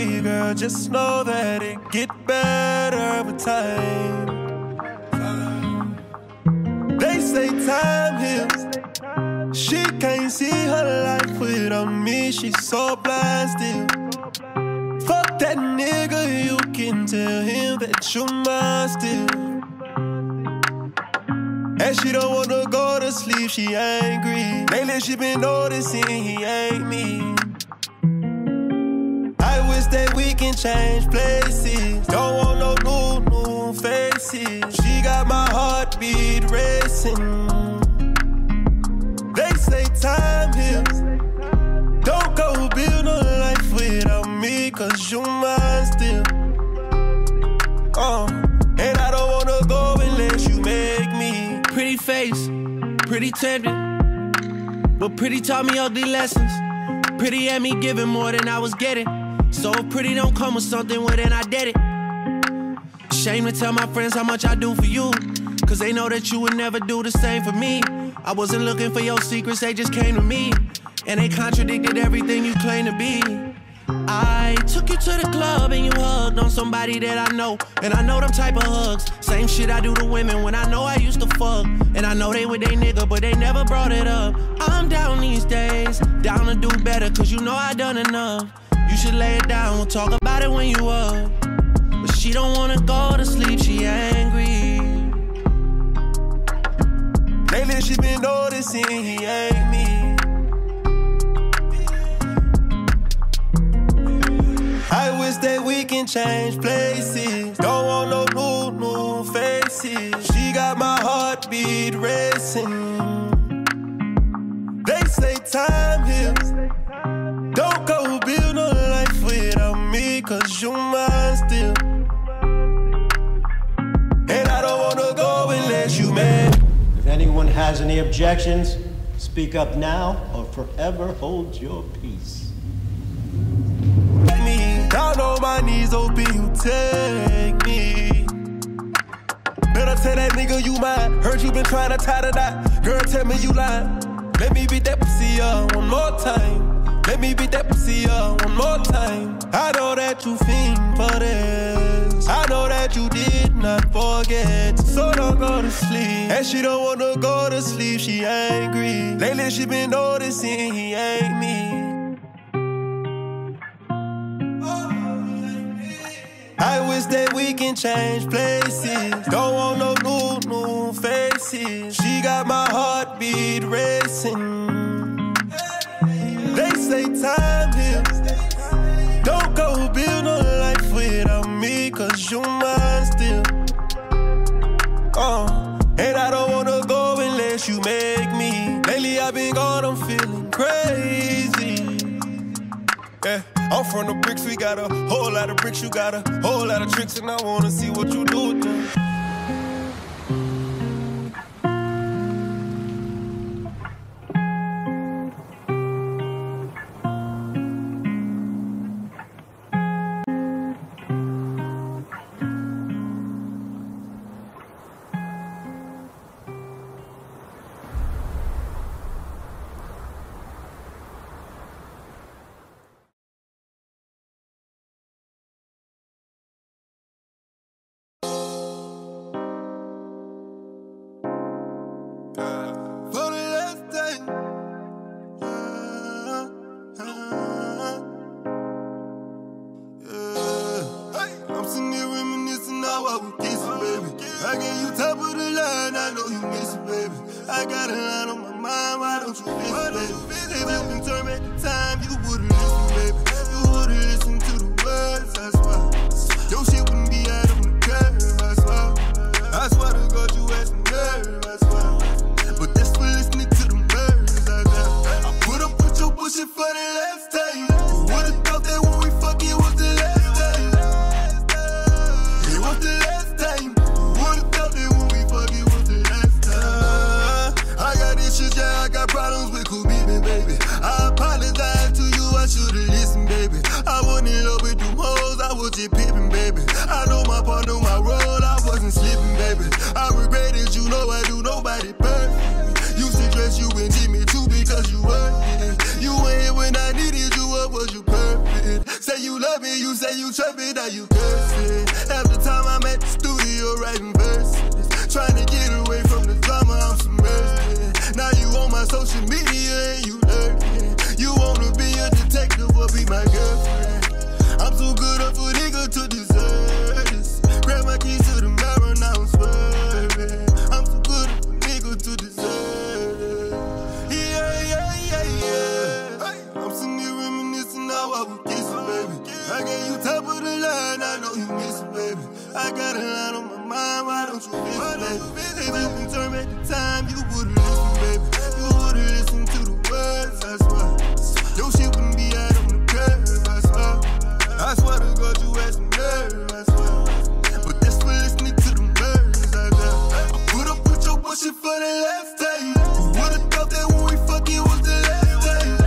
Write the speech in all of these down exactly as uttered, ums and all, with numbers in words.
angry, girl, just know that it get better with time. They say time heals. She can't see her life without me, she's so blasted. Fuck that nigga, you can tell him that you mine still. And she don't wanna go to sleep, she angry. Lately she been noticing he ain't me. I wish that we can change places. Don't want no new, new faces. She got my heartbeat racing. They say time heals. Don't go build a life without me, cause you mine still. Uh, and I don't wanna go unless you make me. Pretty face, pretty tempting, but pretty taught me ugly lessons. Pretty had me giving more than I was getting. So if pretty don't come with something, well then I did it. Shame to tell my friends how much I do for you, cause they know that you would never do the same for me. I wasn't looking for your secrets, they just came to me. And they contradicted everything you claim to be. I took you to the club and you hugged on somebody that I know. And I know them type of hugs, same shit I do to women when I know I used to fuck. And I know they with they nigga, but they never brought it up. I'm down these days, down to do better, cause you know I done enough. You should lay it down, we'll talk about it when you up. But she don't wanna go to sleep, she angry. Lately she been noticing he ain't me. I wish that we can change places. Don't want no new, new faces. She got my heartbeat racing. They say time heals. Don't go build a life without me, cause you mine still. And I don't wanna go unless you mad. If anyone has any objections, speak up now or forever hold your peace. Me down on my knees, hoping you take me. Better tell that nigga you mine. Heard you been trying to tie the knot. Girl, tell me you lying. Let me beat that pussy up one more time. Let me beat that pussy up one more time. I know that you fiend for this. I know that you did not forget. So don't go to sleep. And she don't wanna go to sleep, she angry. Lately she been noticing he ain't me. I wish that we can change places. Don't want no new, new faces. She got my heartbeat racing. They say time heals. Don't go build a life without me, cause you mine still. Uh, and I don't wanna go unless you make me. Lately I've been gone, I'm feeling crazy. Yeah. I'm from the bricks, we got a whole lot of bricks, you got a whole lot of tricks, and I wanna see what you do with them. You ain't here when I needed you, what was you perfect? Say you love love me, you say you trust me, now you cursing. Half the time I'm at the studio writing verses, trying to get away from the drama I'm submersed. Now you on my social media and you lurking. You wanna be a detective or be my girlfriend. I'm too good of a nigga to deserve this. Grab my keys to the mirror, now I'm swerving. I'm too good of a nigga to deserve it. Yeah, yeah, yeah, yeah. I'm sitting here reminiscing how I was kissing, baby. I gave you top of the line, I know you miss it, baby. I got a line on my mind, why don't you listen, baby? If you can turn back the time, you would've listened, baby. You would've listened to the words, I swear. Your shit wouldn't be out on the curve, I swear. I swear to God, you had some nerve, I swear. But that's for listening to the birds, I got. I put up with your bullshit for the last time. Who would've thought that when we fuck it was the last time?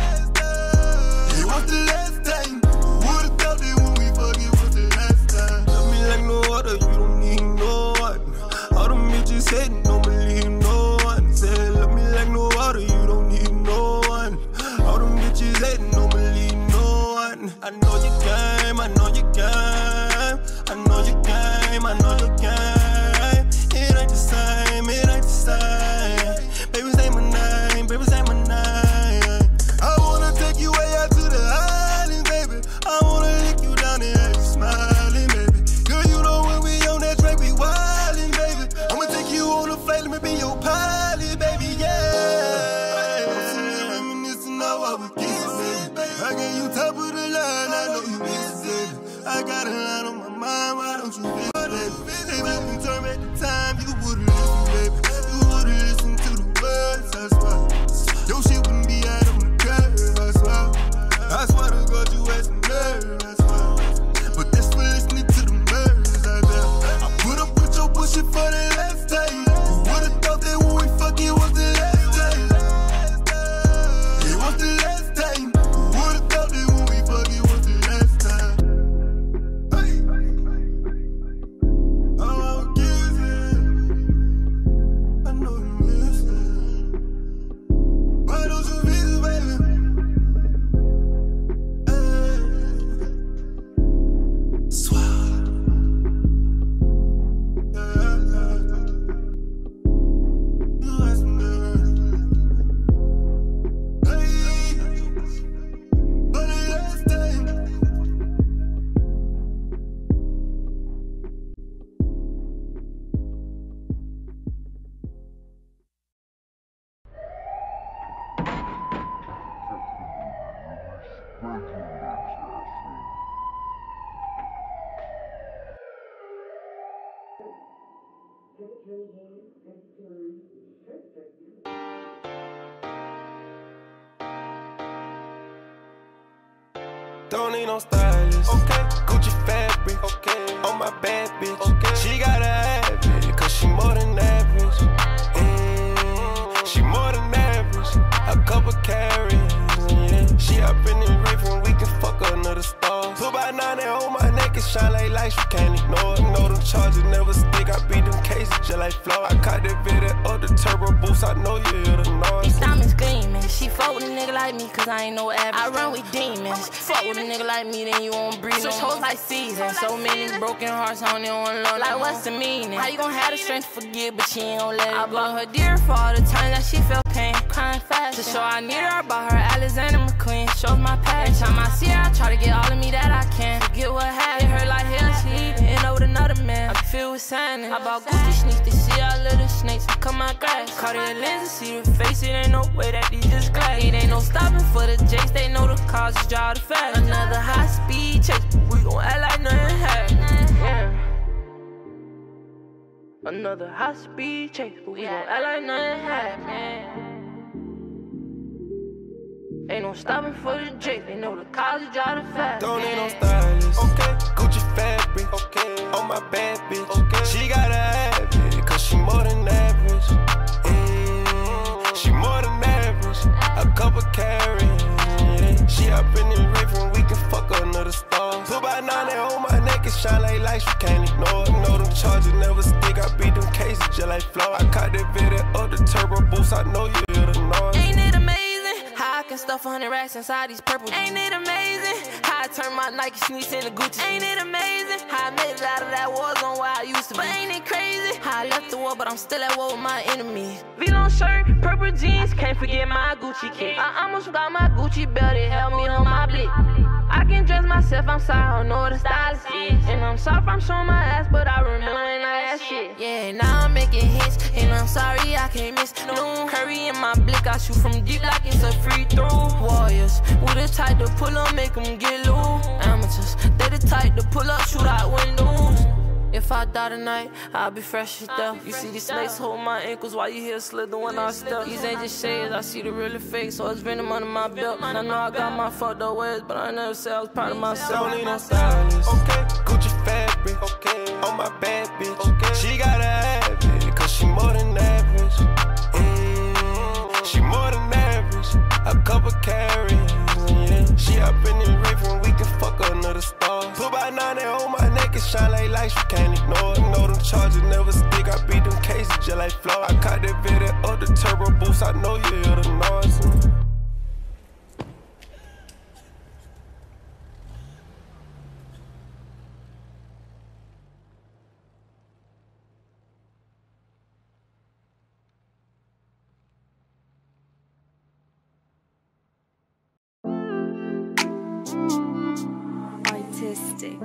It was the last time. Who would've thought that when we fuck it was the last time? Love me like no other, you don't need no one. All them bitches hating, don't believe no one. Say love me like no other, you don't need no one. All them bitches hating, don't believe no one. I know you came, I know you came. I know you came, I know you came. It ain't the same, it ain't the same. Baby, say my name, baby, say my name. I wanna take you way out to the island, baby. I wanna lick you down and have you smiling, baby. Girl, you know when we on that track, we wildin', baby. I'ma take you on a flight, let me be your pilot, baby, yeah. I'm sitting here reminiscing how I was kissing, baby. I gave you top of the line, I know you miss it. I got a line on my mind, why don't you listen, baby? If you can turn back the time, you would've listened, baby. You would've listened to the words, I swear. Your shit wouldn't be out on the curve, I swear. I swear to God, you had some nerve, I swear. But that's for listening to the birds, I got. I put up with your bullshit for the last time. Who would've thought that when we fuck it was the last time? It was the last time. Who would've thought that when we fuck it was the last time? Hey. Oh, I was kissing. I know you miss it. Why don't you visit, baby? Hey. Swah. Yeah, yeah, yeah. You had some nerve. Hey. For the last time. Don't need no stylist. Okay. Gucci fabric. Okay. On my bad bitch. Okay. She gotta have it, cause she more than average. Mm, she more than average. A couple carries. Yeah. She up in the Raven, we can fuck another star. Put by nine and on my neck and shine like lights, you can't ignore it. Know them charges never stick. I beat them cases just like flow. I caught that video of the turbo boost. I know you hear the noise. These diamonds gleaming. She fuck with a nigga like me, cause I ain't no average. I run with demons. Fuck with a nigga like me, then you won't breathe. Switch hoes like seasons. So many broken hearts, I don't even wanna love. Like, what's the meaning? How you gon' have the strength to forget, but she ain't gon' let it I go? Bought her dear for all the times that she felt pain. Crying fast. To show I need her, I bought her Alexander McQueen. Shows my passion. Every time I see her, I try to get all of me that I can. Forget what happened. It hurt like hell, she even over another man. I feel with sadness. I bought Gucci sneaks, they see all of the snakes cut my grass. Cartier lenses, see the face, it ain't no way that these just glass. It ain't no stopping for the jakes, they know the cars just drive the fast. Another high speed chase, we gon' act like nothing happened. Yeah. Another high speed chase, but we gon' act like nothing happened. Ain't no stopping for the jakes, they know the cars just drive the fast. Don't need no stylist. Okay. Gucci fabric. Okay. On my bad bitch. Okay. She gotta have it, cause she more than average. Mm, she more than average. A couple carries. Yeah. She up in the Raven, we can fuck another star. Put by nine and on my neck and shine like lights, you can't ignore it. Know them charges never stick. I beat them cases just like flow. I caught that video of the turbo boost. I know you hear the noise. Ain't it amazing how I can can stuff a hundred racks inside these purple. Ain't it amazing how I turn my Nike sneaks into Gucci? Ain't it amazing how I made it out of that war zone where I used to be? But ain't it crazy how I left the war, but I'm still at war with my enemies? V-long shirt, purple jeans, can't forget my Gucci kit. I almost got my Gucci belt, it helped me on my blick. I can dress myself, I'm sorry, I don't know what the stylist is. And I'm sorry if I'm showing my ass, but I remember when I had shit. Yeah, now I'm making hits, and I'm sorry I can't miss no Curry in my blick, I shoot from deep like it's a free throw. Warriors, with the type to pull up, make them get loose. Amateurs, they the type to pull up, shoot out windows. If I die tonight, I'll be fresh as death. You see these snakes hold my ankles while you hear slither when I step. These ain't just shades, I see the real fake, so it's venom under my belt. I know I got my fucked up ways, but I never say I was proud of myself. Don't need no stylist, okay. Gucci fabric, okay. On my bad bitch, okay. She gotta have it, cause she more than average. Mm, she more than average, a couple carries, yeah. She up in the Raven, we can fuck another star. Put by nine and hold my neck and shine like lights, you can't ignore it. Know them charges never stick, I beat them cases just like floor. I caught that video up the turbo boost, I know you hear the noise. Artistic.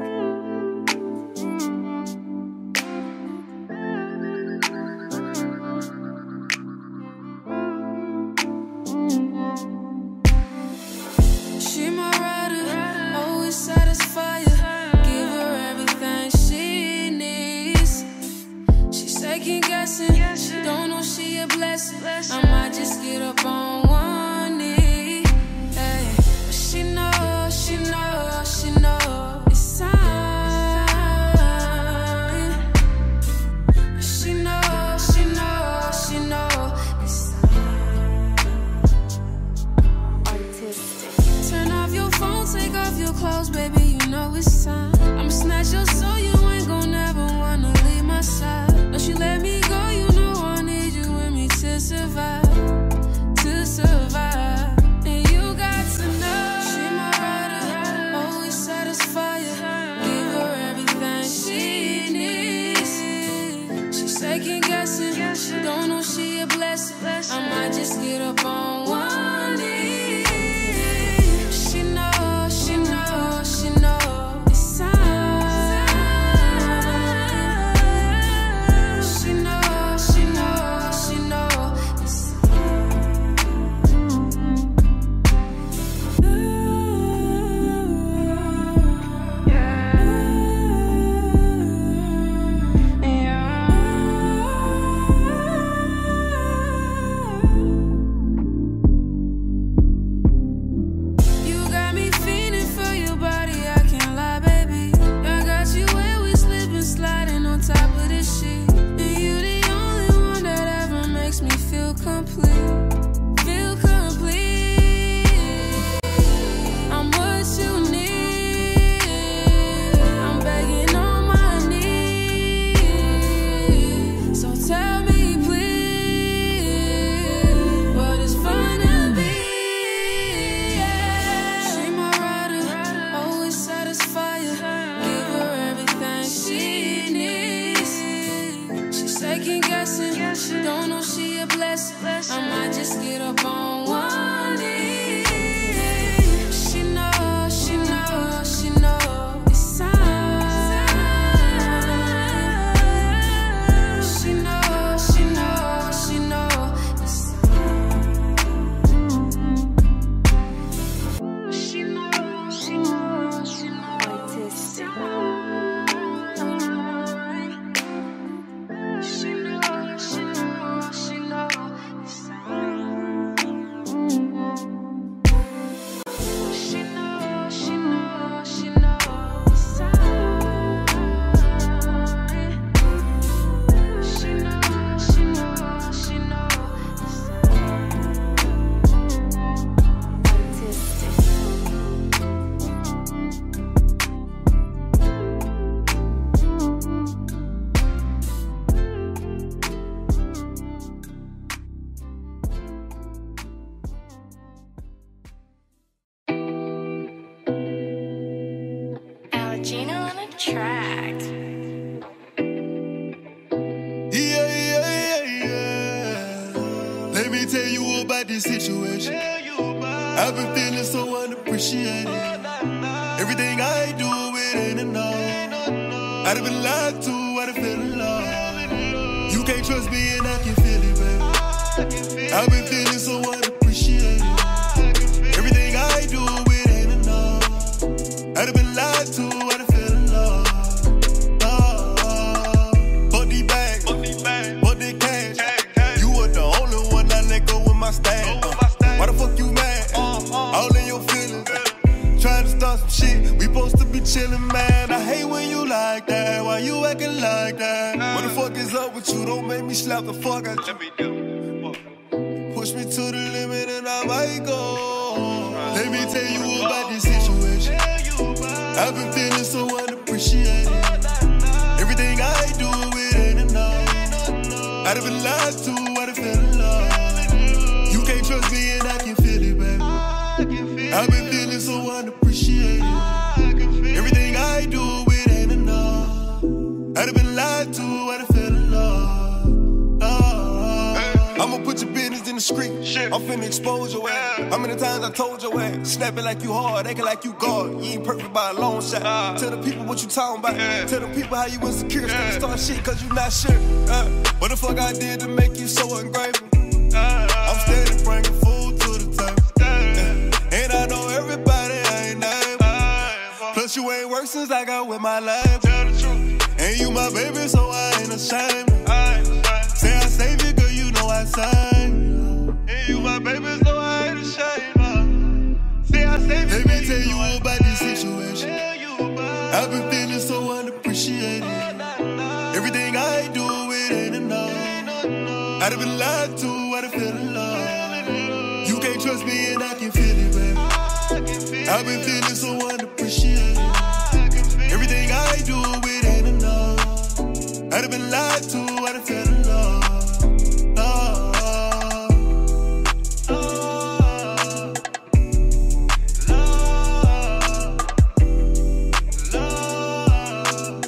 She my rider, always satisfy her. Give her everything she needs. She's second guessing, she don't know she a blessing. I might just get up on one knee, hey. But she know, she know, she know it's time. She know, she know, she know it's time. Artistic. Turn off your phone, take off your clothes, baby, you know it's time. I'ma snatch your soul, you ain't gon' never wanna leave my side. Don't you let me go, you know I need you with me to survive, to survive. And you got to know, she my rider, always satisfy her. Give her everything she needs. She's second guessing, she don't know she a blessing. I might just get up on one knee. She know, she know, she know it's time. She know, she know, she know it's You got me feeling for your body, I can't lie, baby. I got you where we slipping, sliding on top of this shit. And you the only one that ever makes me feel complete, feel complete. I'm what you need. I'm begging on my knees. So tell me, please, what it's gonna be. She my rider, always satisfy her. Give her everything she needs. She's second guessing, she don't know she a blessing. I might just get up on one knee. She know, she know, she know it's time. She know, she know, she know it's time. She know, she know, she know Artistic. She know, she know, she know it's time. Gina on a track. Yeah, yeah, yeah, yeah. Let me tell you about this situation. I've been feeling so unappreciated. Everything I do, it ain't enough. I done been lied to, I done fell in love. You can't trust me and I can feel it, baby. I've been feeling so unappreciated. Everything I do, it ain't enough. I done been lied to, I done fell in love. Oh, fuck these bags, fuck these cash. You were the only one I let go with my stash. Uh, why the fuck you mad? All in your feelings. Trying to start some shit, we supposed to be chillin', man. I hate when you like that, why you acting like that? What the fuck is up with you? Don't make me slap the fuck out you. Push me to the limit and I might go. Let me tell you about this situation. I've been feeling so unappreciated. Everything I do, it ain't enough. I done been lied to, I done fell in love. You can't trust me and I can feel it, baby. I've been feeling so unappreciated. Everything I do, it ain't enough. I done been lied to, I done fell in love. Oh. I'ma put your business in the street. I'm finna expose your ass. How many times I told your ass? Snapping like you hard, acting like you God. You ain't perfect by a long shot. Tell the people what you talking about. Tell the people how you insecure. Start shit cause you not sure. Uh, what the fuck I did to make you so ungrateful? I'm steady bringing food to the table. And I know everybody ain't name. Plus you ain't worked since I got with my life. And you my baby, so I ain't ashamed. Say I save you, girl, you know I sang. And you my baby, so I ain't ashamed. Say I save you. Let me tell you about this situation. I've been feeling so unappreciated. Everything I do, it ain't enough. I done been lied to, I done fell in love. You can't trust me and I can feel it, baby. I've been feeling so unappreciated. Everything I do, it ain't enough. I done been lied to, I done fell in love. Oh, oh, oh, love, love,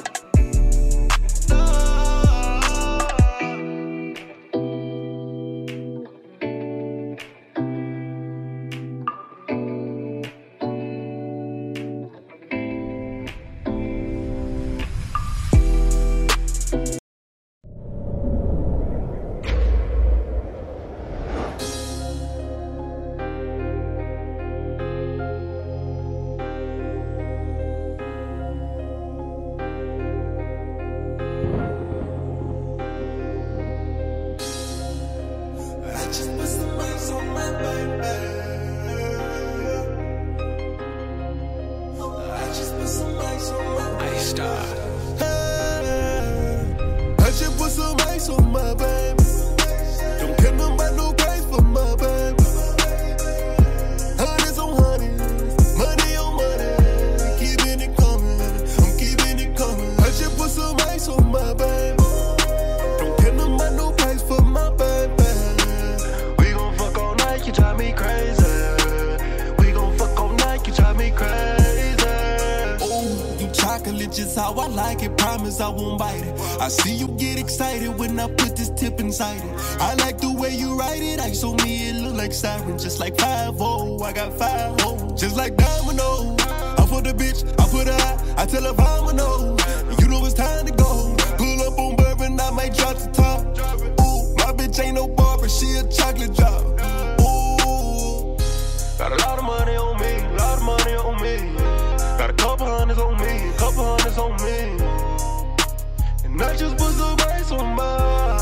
just how I like it, promise I won't bite it. I see you get excited when I put this tip inside it. I like the way you write it, ice on me, it look like siren. Just like five oh, I got five oh. Just like domino, I put the bitch, I put her out, I tell her domino. You know it's time to go. Pull up on bourbon, I might drop the top. Ooh, my bitch ain't no barber, she a chocolate drop. Ooh, got a lot of money on me, a lot of money on me. Got a couple hundreds on me, a couple hundreds on me. And I just put some ice on my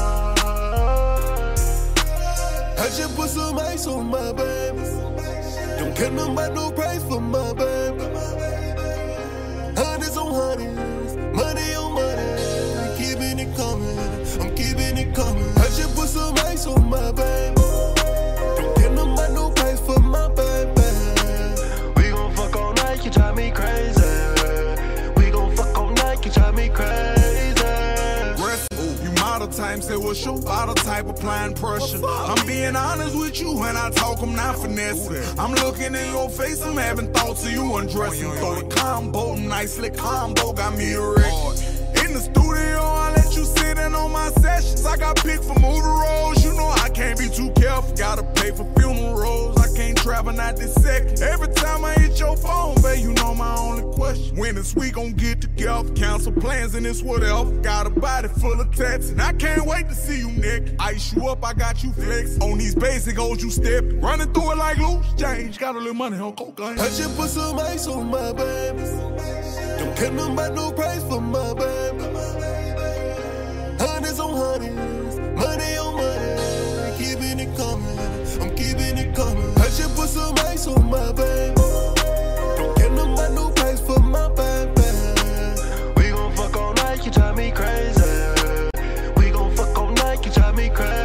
I just put some ice on my baby. Don't care nothing about no price for my baby. Hundreds on hundreds, money on money. Keeping it coming, I'm keeping it coming. I just put some ice on my baby. Don't care nothing about no price for my baby. We gon' fuck all night, you drive me crazy. We gon' fuck all night, you drive me crazy. You model times said, what's your bottle type applying pressure? I'm being honest with you when I talk, I'm not finessing. I'm looking in your face, I'm having thoughts of you undressing. Throw the combo, nicely combo, got me erect. In the studio, I let you sit in on my sessions. I got picked for movie roles. You know I can't be too careful. Gotta pay for funerals. I can't travel, not this second. Every time I hit your phone, babe, you know my only question. When is we gon' get together? Cancel plans and it's whatever. Got a body full of tats, and I can't wait to see you naked. Ice you up, I got you flex. On these basic hoes, you step. Running through it like loose change. Got a little money on cocaine. I just put some ice on my baby. Don't care nothing about no price for my baby. Hundreds on hundreds, money on money. Keeping it coming, I'm keeping it coming. I just put some ice on my baby. Don't care nothing about no price for my baby. We gon' fuck all night, you drive me crazy. We gon' fuck all night, you drive me crazy.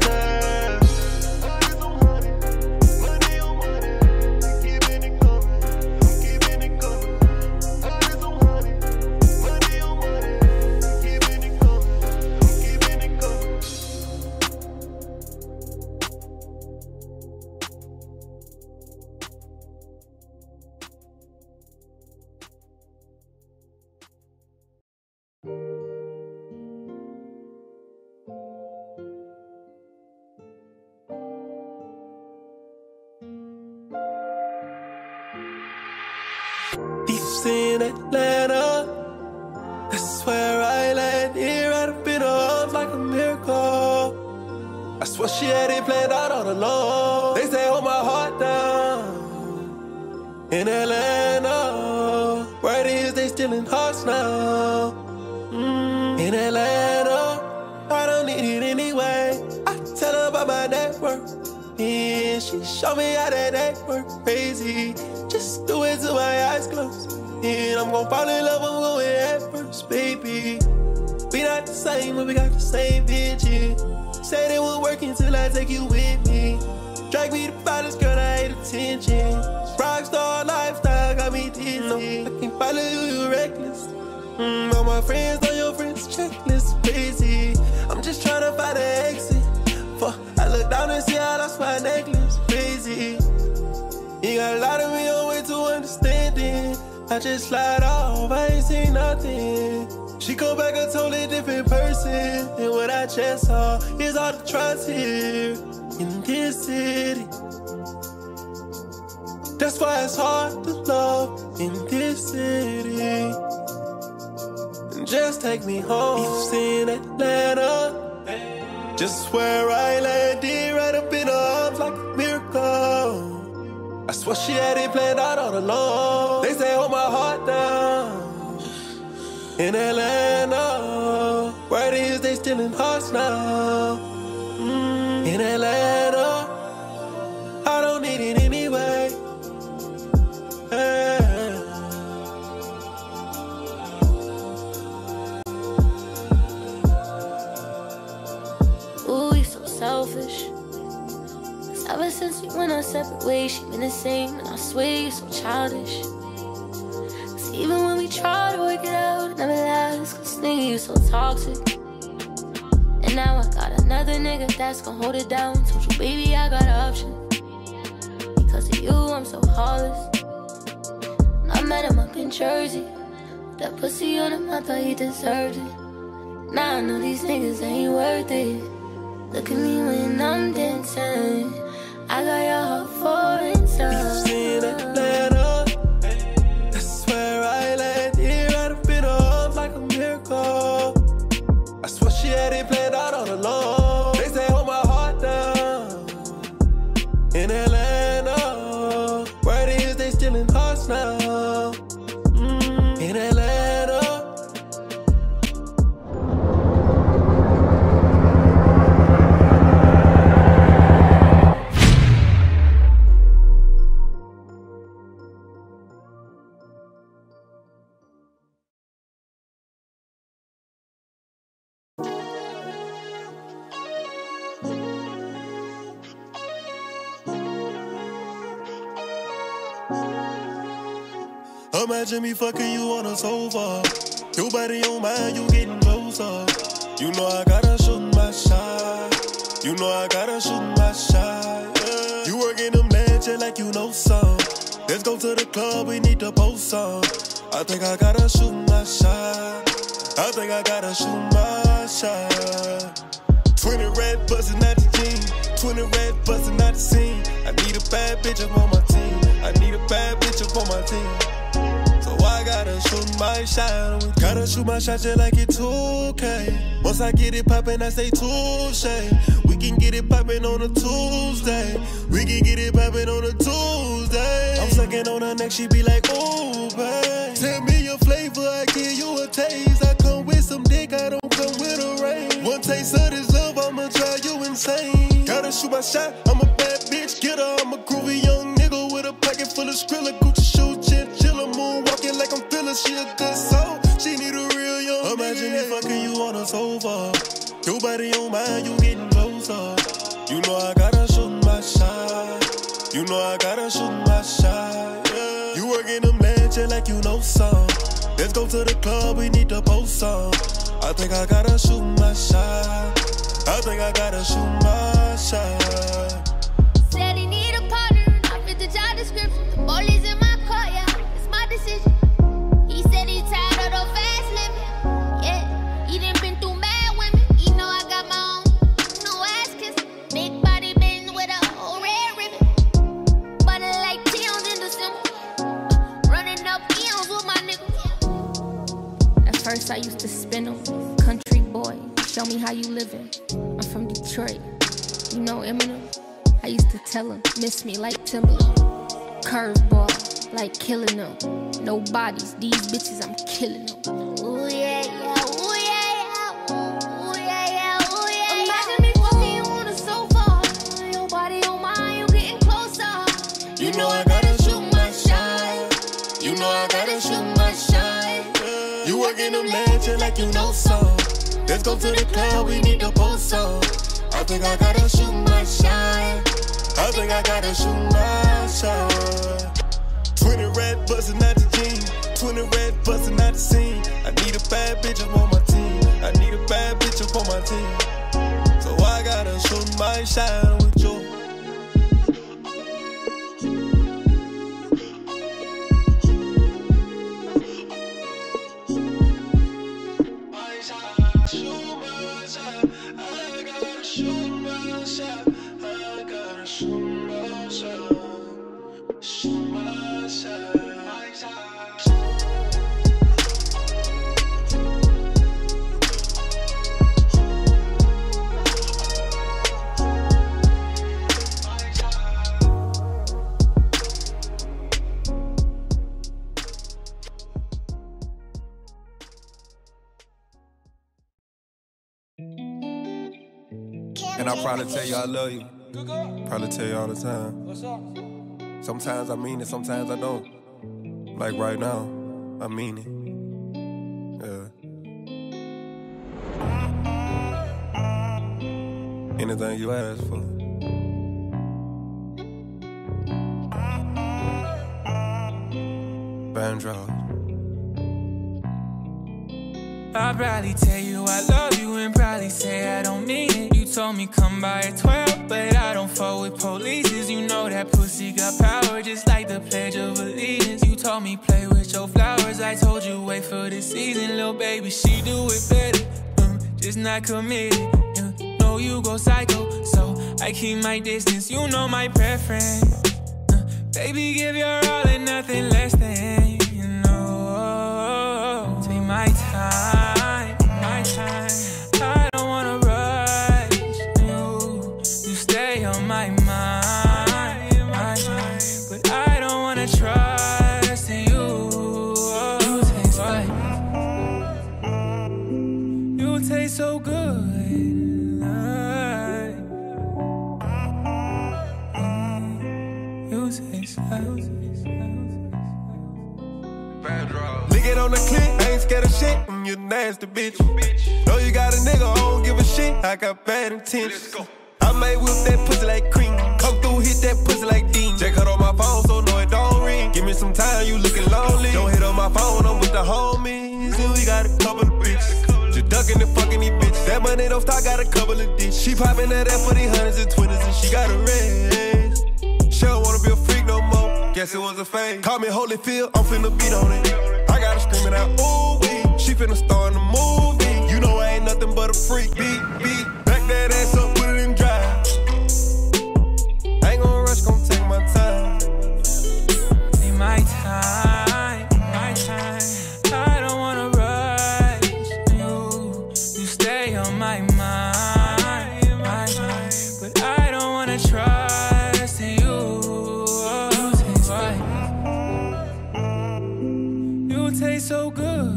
In Atlanta, that's where I landed, right up in her arms like a miracle. I swear she had it planned out all along. They say hold my heart down. In Atlanta, where it is they stealing hearts now. Mm. In Atlanta, I don't need it anyway. I tell her about my network, and she show me how that network crazy. Just do it till my eyes closed. And I'm gon' fall in love, I'm going head first, baby. We not the same, but we got the same vision. Say they won't work until I take you with me. Drag me to Paris, girl, I hate attention. Rockstar lifestyle got me dizzy. I can't follow you, you reckless. Mm, all my friends on your friends' checklist, crazy. I'm just tryna find an exit. Fuck, I look down and see I lost my necklace, crazy. You got a lot of me on way to understanding. I just slide off, I ain't seen nothing. She come back a totally different person. And what I just saw is all the trust here in this city. That's why it's hard to love in this city. And just take me home. You've seen Atlanta, just where I landed, right up in her arms like a miracle. I swear she had it planned out all along. They say hold my heart down. In Atlanta, where it is they stealing hearts now. Mm. In Atlanta, I don't need it anyway. Hey. Ooh, you so selfish. Ever since we went our separate ways, she been the same, and I swear you're so childish. Cause even when we try to work it out, it never lasts. Cause nigga, you so toxic. And now I got another nigga that's gon' hold it down. Told you, baby, I got options. Because of you, I'm so heartless. I met him up in Jersey. That pussy on him, I thought he deserved it. Now I know these niggas ain't worth it. Look at me when I'm dancing. I got your heart for inside. You've seen Atlanta, that's where I landed, right up in her arms like a miracle. I swear she had it planned out all along. They say hold my heart down. In Atlanta, where it is they stealing hearts now. Mm. In Atlanta. Imagine me fucking you on a sofa. Your body on mine, you getting closer. You know I gotta shoot my shot. You know I gotta shoot my shot. Yeah. You working them mansion like you know some. Let's go to the club, we need to post some. I think I gotta shoot my shot. I think I gotta shoot my shot. Twenty red buzzing at the jean. Twenty red buzzing at the scene. I need a bad bitch up on my team. I need a bad bitch up on my team. So I gotta shoot my shot. Gotta shoot my shot just like it's two K. Once I get it poppin', I say touche. We can get it poppin' on a Tuesday. We can get it poppin' on a Tuesday. I'm sucking on her neck, she be like, ooh, babe. Tell me your flavor, I give you a taste. I come with some dick, I don't come with a ring. One taste of this love, I'ma drive you insane. Gotta shoot my shot, I'm a bad bitch getter. I'm a groovy young nigga with a pocket full of Skrilla, Gucci shoes, chinchilla, moonwalking like I'm Phyllis. She a good soul, she need a real young Imagine me fucking you on a sofa. Your body on mine, you getting closer. You know I gotta shoot my shot. You know I gotta shoot my shot. Yeah. You working them mansion like you know some. Let's go to the club, we need to post some. I think I gotta shoot my shot. I think I gotta shoot my shot. Said he need a partner, I fit the job description. The ball is in my car, yeah, it's my decision. He said he tired of the fast living. Yeah, he done been through mad women. He know I got my own, no ass kiss. Big body bends with a whole red ribbon. Butter like Tion's in December. Uh, running up eons with my niggas. At first I used to spin them. Country boy, show me how you living. I'm from Detroit, you know Eminem. I used to tell him, miss me like Timberland. Curveball, like killing them. No bodies, these bitches, I'm killing them. Ooh yeah, yeah, ooh yeah, yeah, ooh yeah, yeah, ooh yeah. Imagine me fucking you on the sofa. Your body on mine, you getting closer. You know I gotta shoot my shot. You know I gotta shoot my shot. You working them mansion like you know some. Let's go to the club, we need to post some. I think I gotta shoot my shot. I think I gotta shoot my shot. Twenty red buzzing at the jean. Twenty red buzzing at the scene. I need a bad bitch up on my team. I need a bad bitch up on my team. So I gotta shoot my shot with you. And I'll probably tell you I love you. Probably tell you all the time. What's up? Sometimes I mean it, sometimes I don't. Like right now, I mean it. Yeah. Anything you ask for. Bandros. I'll probably tell you I love you and probably say I don't mean it. You told me come by at twelve, but I don't fuck with polices. You know that pussy got power just like the Pledge of Allegiance. You told me play with your flowers, I told you wait for the season. Little baby, she do it better, mm, just not committed. You know you go psycho, so I keep my distance. You know my preference, uh, baby give your all and nothing less than. You know, take my time. I don't wanna rush you. You stay on my mind, my mind. But I don't wanna trust you. You taste like, you taste so good. You taste like. Lick it on the clip, I ain't scared of shit. You nasty bitch. Know you got a nigga, I don't give a shit. I got bad intentions. I may whip that pussy like cream. Come through, hit that pussy like Dean. Check out on my phone, so no it don't ring. Give me some time, you looking lonely. Don't hit on my phone, I'm with the homies. And we got a couple of bitches. Just ducking and fucking these bitches. That money don't stop, got a couple of ditches. She poppin' that ass for these hundreds and twenties, and she got a raise. She don't wanna be a freak no more. Guess it was a phase. Call me Holyfield, I'm finna beat on it. I got her screaming out, ooh wee. She finna star in the movie. You know I ain't nothing but a freak. Beat, beat, back that ass up, put it in drive. I ain't gonna rush, gonna take my time. Take my time, my time. I don't wanna rush you. You stay on my mind, my mind. But I don't wanna trust you. You taste right. You taste so good.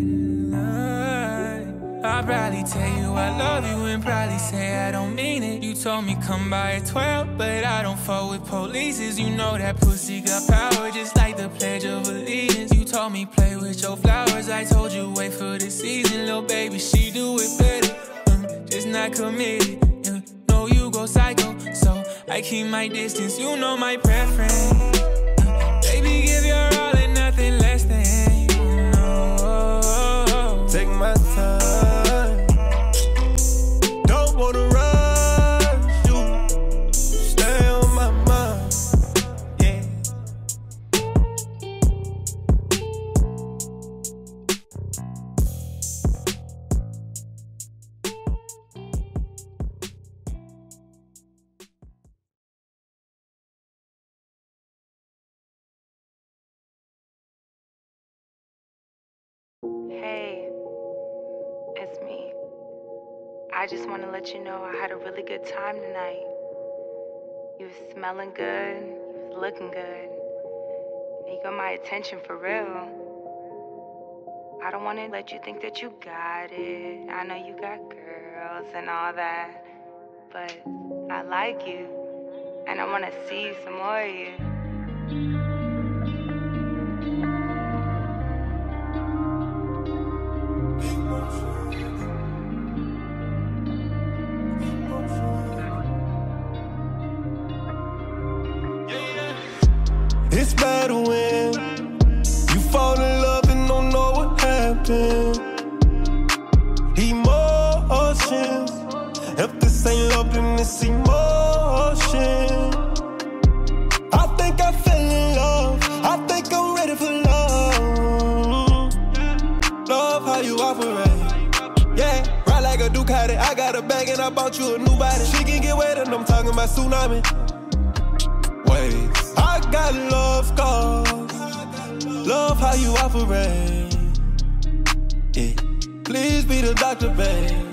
I'll probably tell you I love you and probably say I don't mean it. You told me come by at twelve, but I don't fuck with polices. You know that pussy got power, just like the Pledge of Allegiance. You told me play with your flowers, I told you wait for the season. Little baby, she do it better, uh, just not committed. You know you go psycho, so I keep my distance. You know my preference, uh, baby, give your all and nothing less than. You know, take my time. Wanna rush you, stay on my mind, yeah. Hey, it's me. I just want to let you know I had a really good time tonight. You was smelling good, you was looking good, and you got my attention for real. I don't want to let you think that you got it. I know you got girls and all that, but I like you, and I want to see some more of you. It's bad when you fall in love and don't know what happened. Emotions, if this ain't love, then it's emotion. I think I fell in love, I think I'm ready for love. Love how you operate, yeah. Ride like a Ducati, I got a bag and I bought you a new body. She can get wet and I'm talking about tsunami. Wait, I got love scars, love how you operate, yeah. Please be the doctor, babe.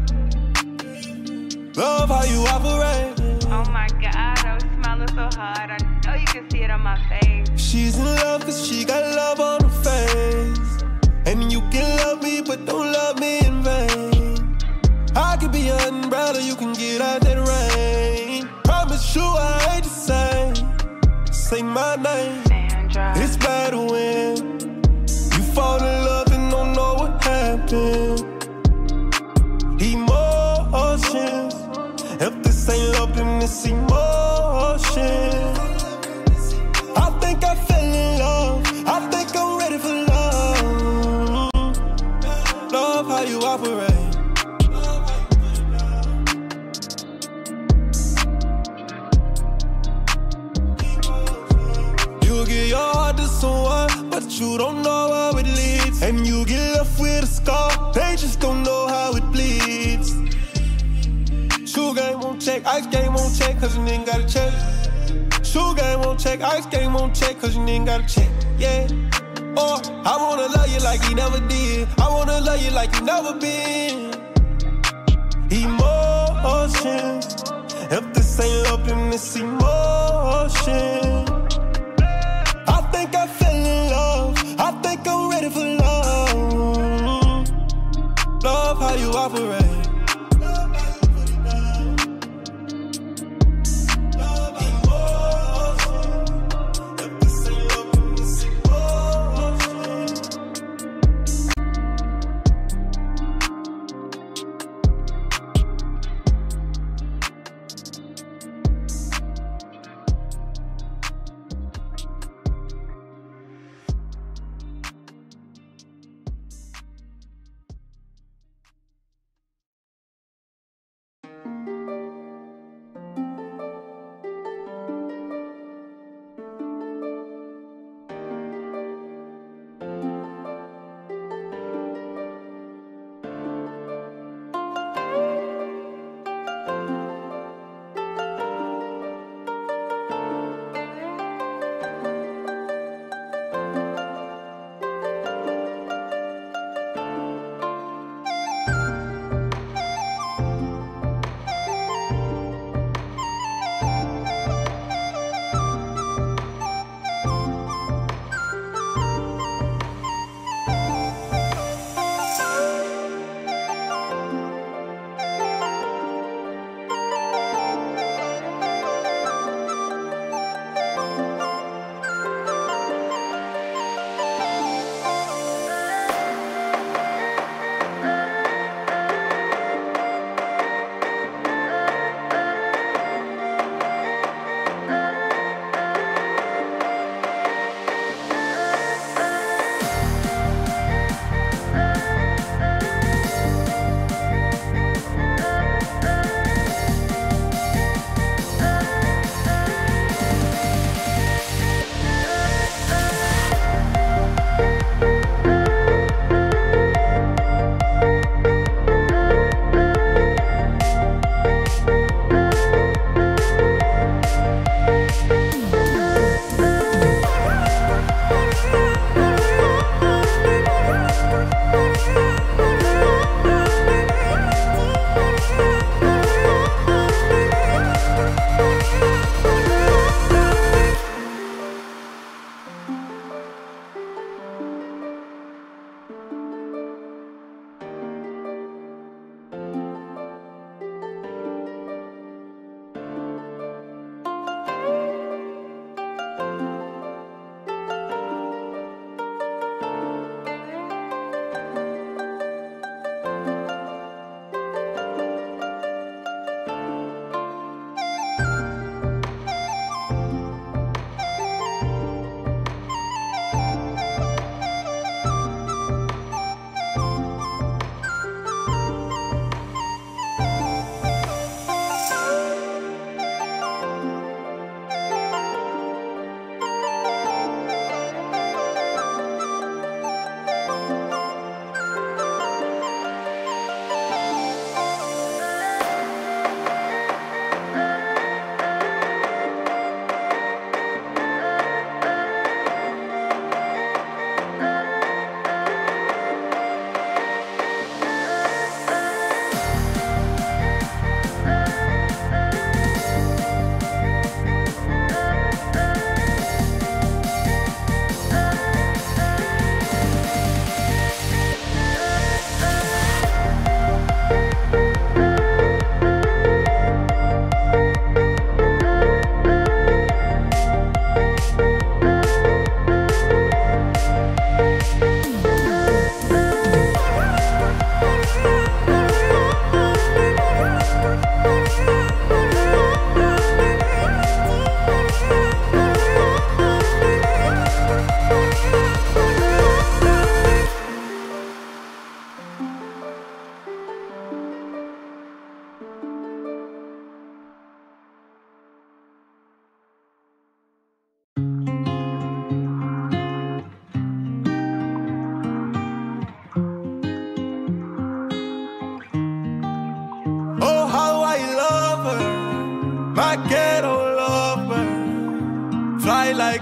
Love how you operate. Oh my God, I was smiling so hard. I know you can see it on my face. She's in love cause she got love on her face. And you can love me, but don't love me in vain. I could be your umbrella, you can get out that rain. Promise you I ain't the same. Say my name. Sandra. It's bad when you fall in love and don't know what happened. Emotions, if this ain't love, then it's emotion. I think I fell in love, I think I'm ready for love. Love how you operate. You give your heart to someone, but you don't know how it leads. And you get left with a scar, they just don't know how it bleeds. Shoe game won't check, ice game won't check, cause you nigga gotta check. Shoe game won't check, ice game won't check, cause you nigga gotta check, yeah. Or I wanna love you like you never did, I wanna love you like you never been. Emotions, if this ain't love, then it's emotion. I think I fell in love, I think I'm ready for love. Love how you operate.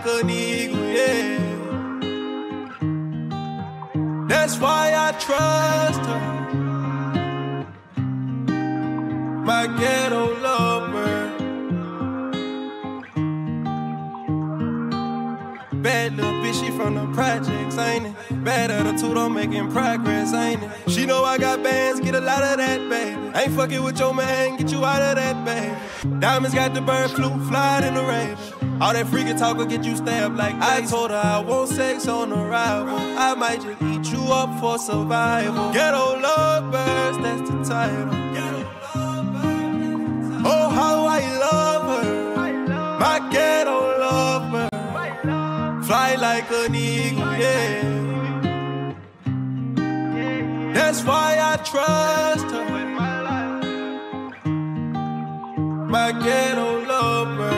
like an eagle, yeah. That's why I trust her. My ghetto lover. Bad little bitch, she from the projects, ain't it? Bad attitude, I'm making progress, ain't it? She know I got bands, get a lot of that, baby. Ain't fucking with your man, get you out of that, baby. Diamonds got the bird flu, fly in the rain. All that freaking talk will get you stabbed like I told her I want sex on arrival. I might just eat you up for survival. Ghetto lovers, that's the title. Oh, how I love her, my ghetto lover. Fly like an eagle, yeah. That's why I trust her. My ghetto lover.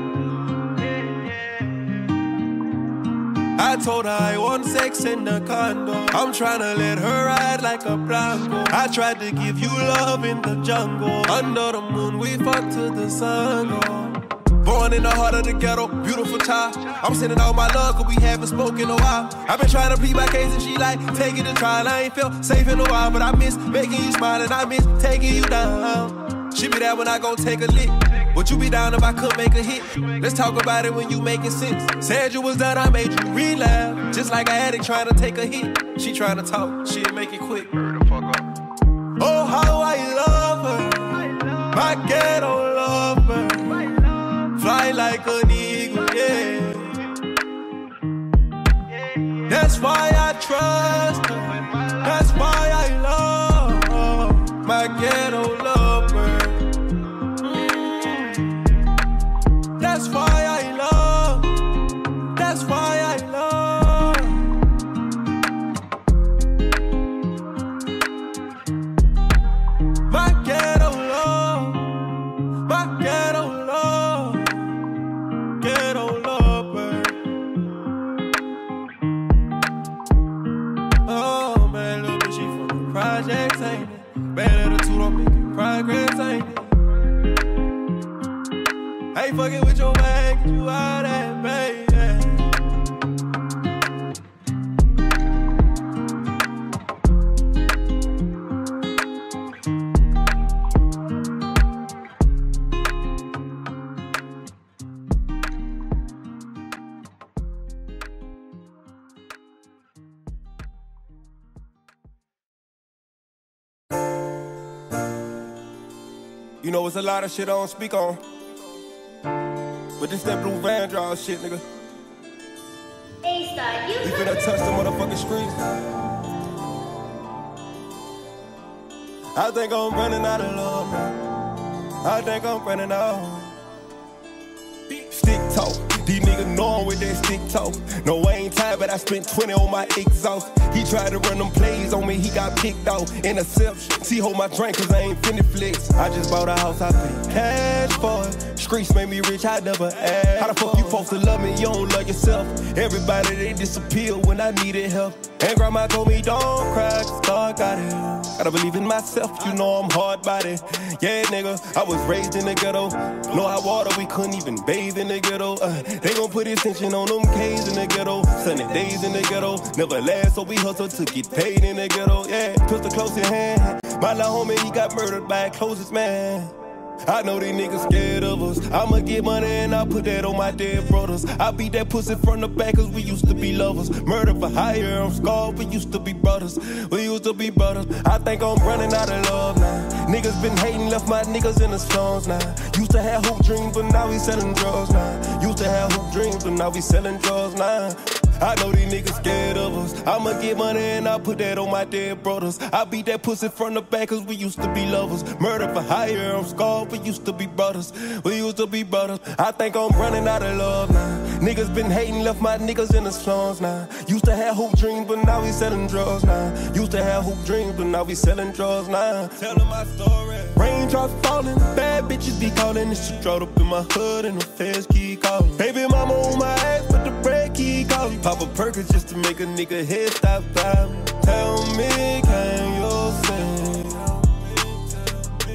I told her I want sex in the condo. I'm tryna let her ride like a Bronco. I tried to give you love in the jungle. Under the moon, we fuck till the sun go. Born in the heart of the ghetto, beautiful child. I'm sending all my love, cause we haven't spoken in a while. I've been trying to plead my case and she like, take it to trial. I ain't felt safe in a while, but I miss making you smile and I miss taking you down. She be there when I gon' take a lick. Would you be down if I could make a hit? Let's talk about it when you making sense. Said you was done, I made you relapse. Just like an addict trying to take a hit. She trying to talk, she'll make it quick. Oh, how I love her, my ghetto lover. Fly like an eagle, yeah. That's why I trust her. That's why I love my ghetto lover. Mm. That's why I love. That's why I love. My ghetto love. My ghetto love. Ghetto lover. Oh, man, little bitch, she from the projects, ain't it? Bad attitude, I'm making progress, ain't it? I ain't fucking with your man, get you out that, baby. You know, it's a lot of shit I don't speak on. But this that blue Van Draw shit, nigga. A-Star, you We finna touch the motherfucking streets. I think I'm running out of love, man. I think I'm running out. Stick talk. These niggas know I'm with that stick talk. No, I ain't tired, but I spent twenty on my exhaust. He tried to run them plays on me, he got kicked out. Interception. See, hold my drink, cause I ain't finna flex. I just bought a house, I paid cash for it. Streets made me rich, I never asked. How the fuck you supposed to love me, you don't love yourself? Everybody, they disappear when I needed help. And grandma told me, don't cry, cause God got it. Gotta believe in myself, you know I'm hard-bodied. Yeah, nigga, I was raised in the ghetto. No hot water, we couldn't even bathe in the ghetto. Uh, they gon' put extension on them K's in the ghetto. Sunny days in the ghetto, never last, so we hustle to get paid in the ghetto. Yeah, pistol close in hand. My little homie, he got murdered by a closest man. I know these niggas scared of us. I'ma get money and I'll put that on my dead brothers. I beat that pussy from the back cause we used to be lovers. Murder for hire, I'm scarred, we used to be brothers. We used to be brothers. I think I'm running out of love now. Niggas been hating, left my niggas in the slums now. Used to have hoop dreams, but now we selling drugs now. Used to have hoop dreams, but now we selling drugs now. I know these niggas scared of us. I'ma get money and I'll put that on my dead brothers. I beat that pussy from the back cause we used to be lovers. Murder for hire, I'm scarred, we used to be brothers. We used to be brothers. I think I'm running out of love now. Niggas been hating, left my niggas in the slums now. Used to have hoop dreams, but now we selling drugs now. Used to have hoop dreams, but now we selling drugs now. Tell them my story. Raindrops falling, bad bitches be calling. This shit drove up in my hood and the feds keep calling. Baby mama on my ass, but the bread keep calling. Pop a Perkins just to make a nigga head stop bobbing. Tell me, can you sing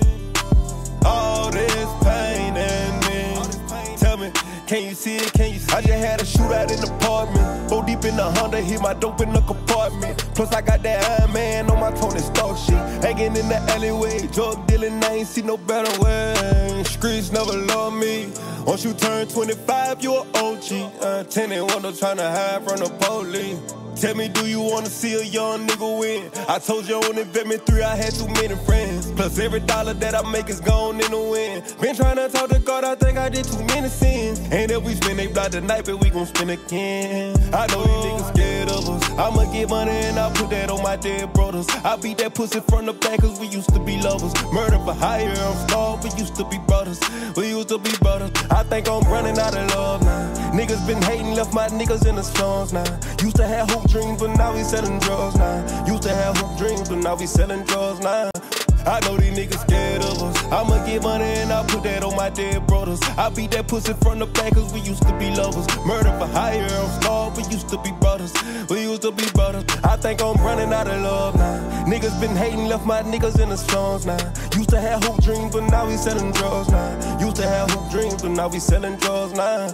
all this pain in me? Tell me, can you see it? Can you see it? I I just had a shootout in the apartment. Go deep in the Honda, hit my dope in the compartment. Plus I got that Iron Man on my Tony Stark shit. Hanging in the alleyway, drug dealing, I ain't see no better way. Streets never love me. Once you turn twenty-five, you an O G. Uh, Tenant window tryna hide from the police. Tell me, do you wanna see a young nigga win? I told you on investment three, I had too many friends. Plus every dollar that I make is gone in the wind. Been tryna talk to God, I think I did too many sins. And if we spend they block tonight, but we gon' spend again. I know these niggas scared of us. I'ma get money and I'll put that on my dead brothers. I beat that pussy from the back cause we used to be lovers. Murder for hire, I'm starved, we used to be brothers. We used to be brothers. I think I'm running out of love now. Niggas been hating, left my niggas in the slums now. Used to have hope dreams, but now we selling drugs now. Used to have hope dreams, but now we selling drugs now. I know these niggas scared of us. I'ma get money and I'll put that on my dead brothers. I beat that pussy from the back cause we used to be lovers. Murder for hire, I'm starved, we used to be brothers. We used to be brothers. I think I'm running out of love now. Niggas been hating, left my niggas in the slums now. Used to have hope dreams, but now we selling drugs now. Used to have hope dreams, but now we selling drugs now.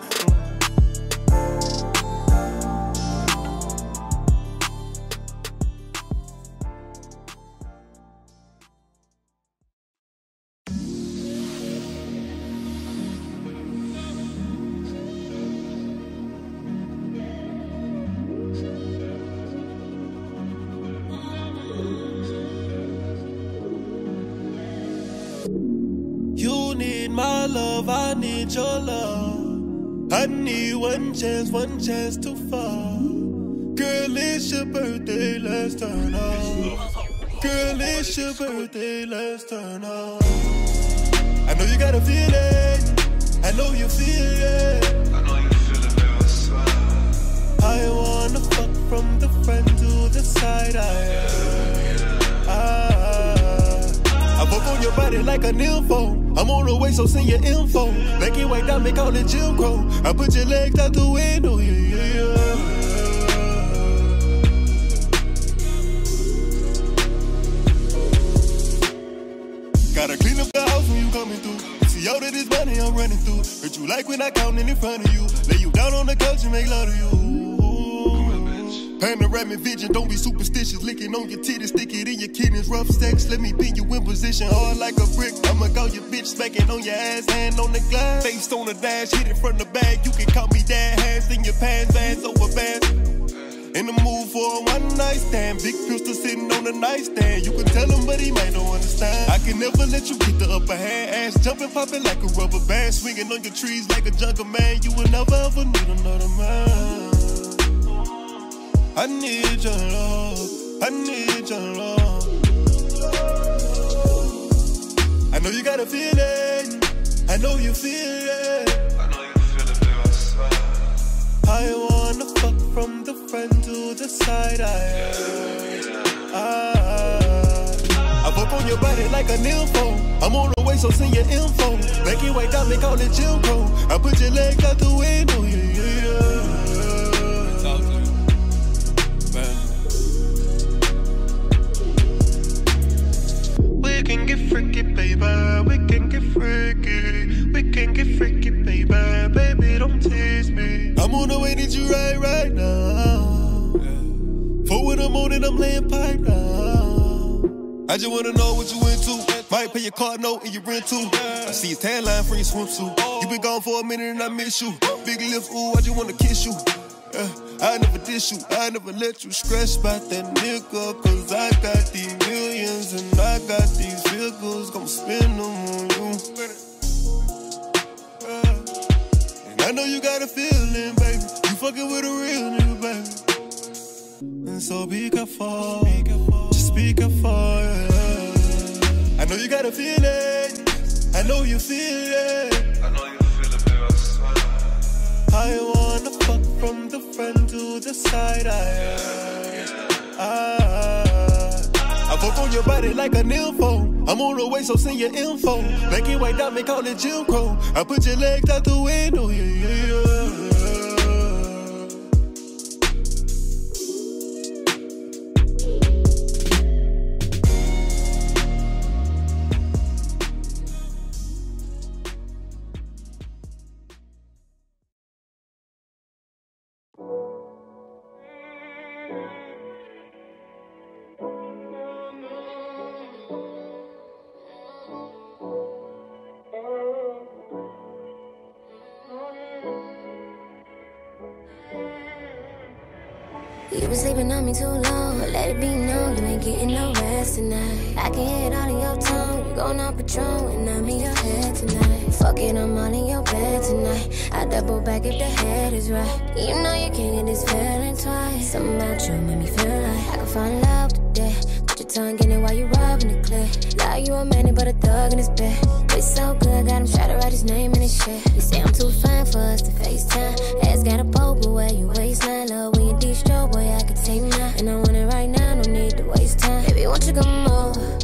My love, I need your love. I need one chance, one chance to fall. Girl, it's your birthday, let's turn up. Girl, it's your birthday, let's turn up. I know you got a feeling, I know you feel it. I know you feel it, baby, I swear. I wanna fuck from the front to the side. I, I, I fuck on your body like a nympho. I'm on the way, so send your info. Make it white down, make all the Jim Crow. I put your legs out the window, yeah, yeah, yeah. Gotta clean up the house when you coming through. See all of this money I'm running through. Hurt you like when I counting in front of you. Lay you down on the couch and make love to you. Panoramic vision, don't be superstitious. Licking on your titties, stick it in your kidneys. Rough sex, let me be you in position. Hard like a brick, I'ma call your bitch. Smacking on your ass, hand on the glass. Face on the dash, hit it from the back. You can call me dad, hands in your pants, ass over fast. In the mood for a one night stand. Big pistol sitting on the nightstand. You can tell him, but he might not understand. I can never let you get the upper hand. Ass jumping, popping like a rubber band. Swinging on your trees like a jungle man. You will never ever need another man. I need your love, I need your love. I know you got a feeling, I know you feel it. I know you feel it, baby, I swear. I wanna fuck from the front to the side. I, I, I fuck on your body like a nympho. I'm on the way, so send your info. Make it white down, make all the Jim Crow. I put your legs out the window, yeah, yeah, yeah. We can get freaky, baby. We can get freaky. We can get freaky, baby. Baby, don't tease me. I'm on the way, need you right, right now. Forward, I'm on and I'm laying pipe now. I just wanna know what you into. Might pay your car note and your rent too. I see your tan line from your swimsuit. You been gone for a minute and I miss you. Big lips, ooh, I just wanna kiss you. Yeah, I never dish you, I never let you stress about that nigga. Cause I got these millions and I got these vehicles. Gon' spend them on you. Yeah. And I know you got a feeling, baby. You fucking with a real nigga, baby. And so be careful, just be careful, yeah. I know you got a feeling, I know you feel it. I know you feel it, baby, I swear. I wanna fuck from the front to the side. I, I, I fuck on your body like a nympho. I'm on the way, so send your info. Make it white down, make all the Jim Crow. I put your legs out the window, yeah, yeah, yeah. You been sleeping on me too long, let it be known you ain't getting no rest tonight. I can hear it all in your tone, you going on Patron and I'm in your head tonight. Fuck it, I'm all in your bed tonight. I double back if the head is right. You know you can't get this feeling twice. Something about you made me feel like I can find love today. Put your tongue in it while you rubbing the clay. Like you a man but a thug in his bed. But it's so good, got him try to write his name in his shit. You say I'm too fine for us to FaceTime. Ass got a bow, but where you waistline. Love when you de-stroke, boy, I can take mine. And I want it right now, no need to waste time. Baby, won't you come over?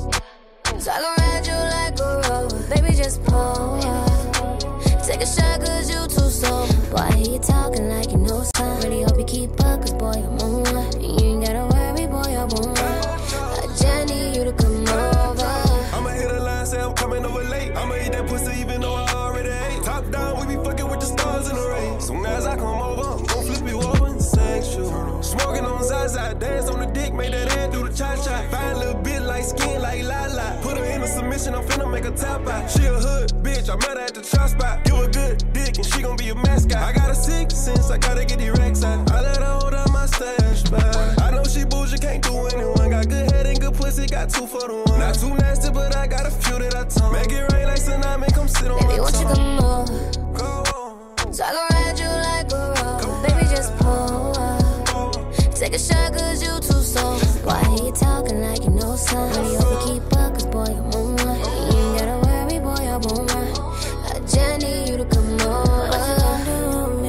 So I can ride you like a rover. Baby, just pull up. Take a shot cause you too sober. Boy, I hear you talking like you know something. Really hope you keep up cause boy, I'm on one. And you ain't gotta worry, boy, I won't run. I just need you to come over. I'ma hit a line, say I'm coming over late. I'ma eat that pussy even though I already ate. Top down, we be fucking with the stars in the race. Soon as I come over, I'm gon' flip you over and sexual. Smoking on Zaza, dance on the dick, make that hand do the cha-cha. Fine little bit like skin like Lala. Put her in a submission, I'm finna make a tap out. She a hood bitch, I met her at the chop spot. Give a good dick and she gon' be a mascot. I got a sixth sense, I gotta get the racks out. I let her hold up my stash back. I know she bougie, can't do anyone. Got good head and good pussy, got two for the one. Not too nasty, but I got a few that I tongue. Make it rain like tsunami, come sit on Baby, my won't you tongue. come over? Go on. So I can ride you like a rover. Baby, just pull up. Take a shot cause you too sober. Boy, I hear you talking like you know something. Really hope you keep up cause boy, I'm on one. You ain't gotta worry, boy, I won't run. I just need you to come over. What you gon' do with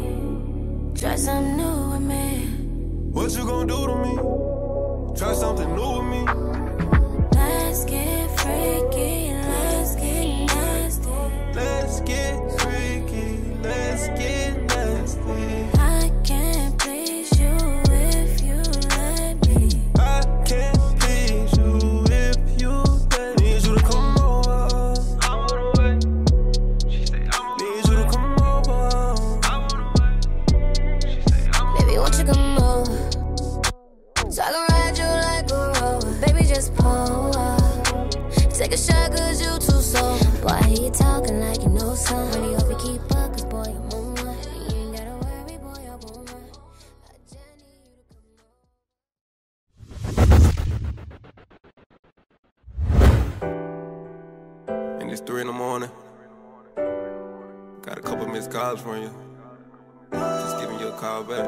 me? Try something new with me. What you gon' do to me? Try something new with me. Let's get freaky, let's get nasty. Let's get freaky, let's get nasty. I can't please you if you let me. I can't please you if you let me. Need you to come over. I wanna wait. She say I wanna Need you to come over. I wanna wait. She say I wanna Baby, won't you come over? So I can ride you like a rover. Baby, just pull up. Take a shot cause you too sober. Boy, I hear you talking like you know something. Really hope you keep up cause boy, I'm on one. You ain't gotta worry, boy, I won't run. I just need you to come over. And it's three in the morning. Got a couple missed calls from you. Just giving you a call back.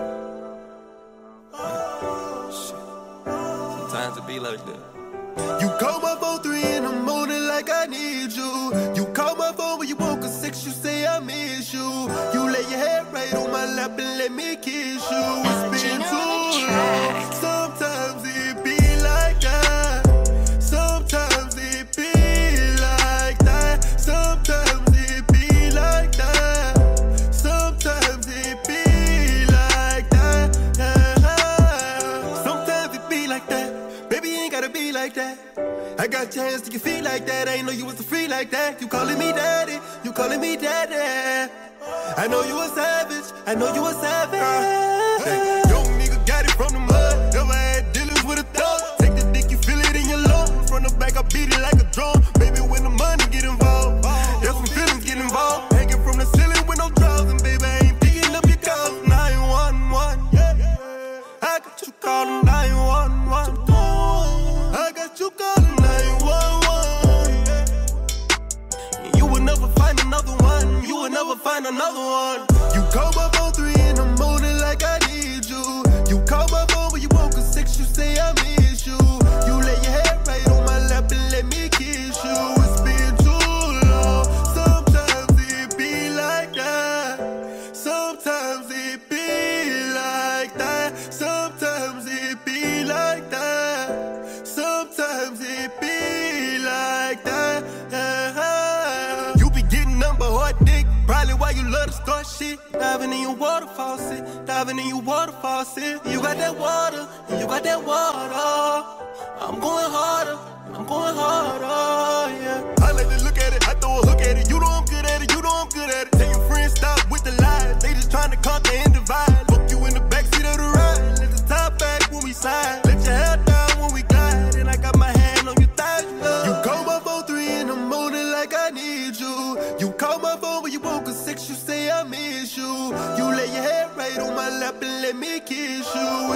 Man, shit. Sometimes it be like that. You call my phone three in the morning like I need you. You call my phone when you woke at six, you say I miss you. You lay your head right on my lap and let me kiss you. It's been too long. Sometimes it be like that. Sometimes it be like that. Sometimes it be like that. Sometimes it be like that. Sometimes it be like that. Baby, you ain't gotta be like that. I got your hands to your feet like that. I ain't know you was a free like that. You calling me daddy, you calling me daddy. I know you a savage, I know you a savage. Uh, hey, young nigga got it from the mud. Never had dealings with a thug. Take the dick, you feel it in your lungs. From the back, I beat it like a drum. Baby, when the money get involved, yeah, some feelings get involved. Hanging from the ceiling with no drugs, and baby, I ain't picking up your calls. nine one one, yeah. I got you calling nine one one. I got you calling nine one one. You will never find another one. You will never find another one. You call my phone three in the morning like I need you. You call my phone when you woke at six, you say I miss you. You lay your head right on my lap and let me kiss you. It's been too long. Sometimes it be like that. Sometimes it be like that. Sometimes it be like that. Sometimes it be like that. Yeah. You be getting number hard dick. Probably why you love to start shit. Diving in your waterfall sit. Diving in your waterfall sit. You got that water. And you got that water. I'm going harder. I'm going harder. Yeah. I like to look at it. I throw a hook at it. You know I'm good at it. You know I'm good at it. Tell your friends stop with the lies. They just trying to conquer and divide. Fuck you in the backseat of the ride. Let the top back when we slide. Let your hair down when we glide. And I got my hand on your thigh. You call my phone three in the morning like I need you. You call my phone when you woke at six, you say I miss you. You lay your head right on my lap and let me kiss you.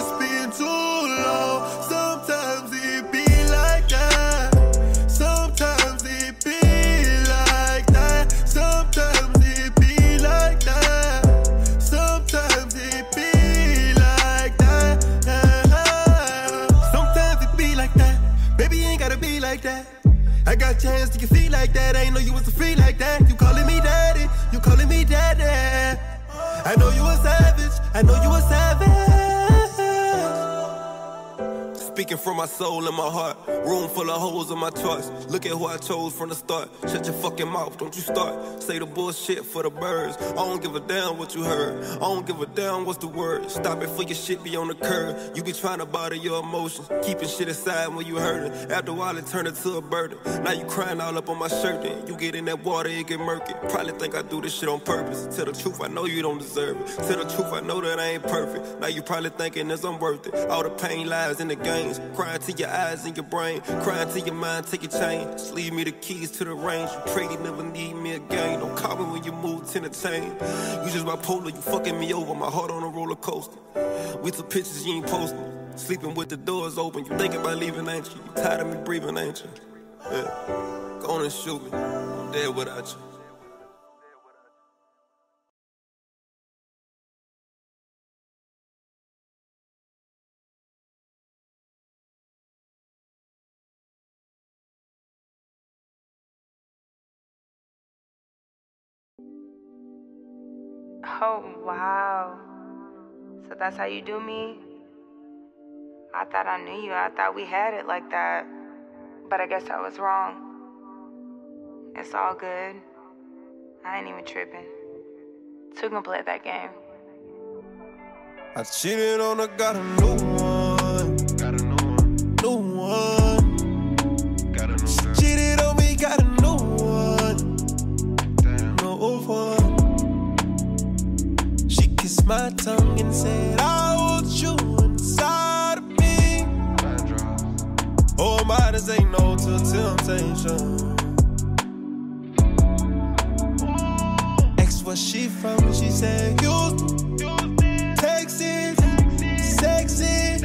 Baby, you ain't gotta be like that. I got your hands to your feet like that. I ain't know you was a freak like that. You calling me daddy, you calling me daddy. I know you a savage, I know you a savage. Speaking from my soul and my heart, room full of holes in my charts. Look at who I chose from the start. Shut your fucking mouth, don't you start. Say the bullshit for the birds. I don't give a damn what you heard. I don't give a damn what's the word. Stop it for your shit be on the curb. You be trying to bother your emotions, keeping shit aside when you hurt it. After a while it turned into a burden. Now you crying all up on my shirt. Then you get in that water, it get murky. Probably think I do this shit on purpose. Tell the truth, I know you don't deserve it. Tell the truth, I know that I ain't perfect. Now you probably thinking this I'm worth it. All the pain lies in the game. Crying to your eyes and your brain, crying to your mind, take your chain. Just leave me the keys to the range. You pray you never need me again. Don't call me when you move to entertain. You just bipolar, you fucking me over. My heart on a roller coaster. We took pictures you ain't posting. Sleeping with the doors open. You thinking about leaving, ain't you? You tired of me breathing, ain't you? Yeah. Go on and shoot me. I'm dead without you. Oh, wow. So that's how you do me? I thought I knew you. I thought we had it like that. But I guess I was wrong. It's all good. I ain't even tripping. Two can play that game. I cheated on her, got a new one. Got a new one. New one. Got a new one. Cheated on me, got a new one. Damn. No one. Kissed my tongue and said, I want you inside of me. Oh, I might as say no to temptation. Asked where she from, she said, Houston, Texas, sexy.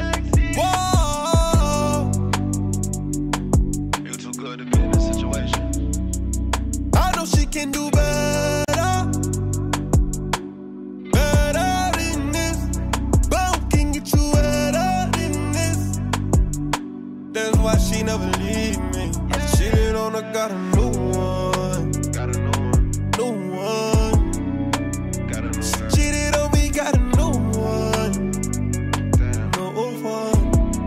Whoa. You too good to be in this situation. I know she can do better. Why she never leave me? I cheated on her, got a new one. Got a new one. New one. Got a new one. Cheated on me, got a new one. Damn. No one.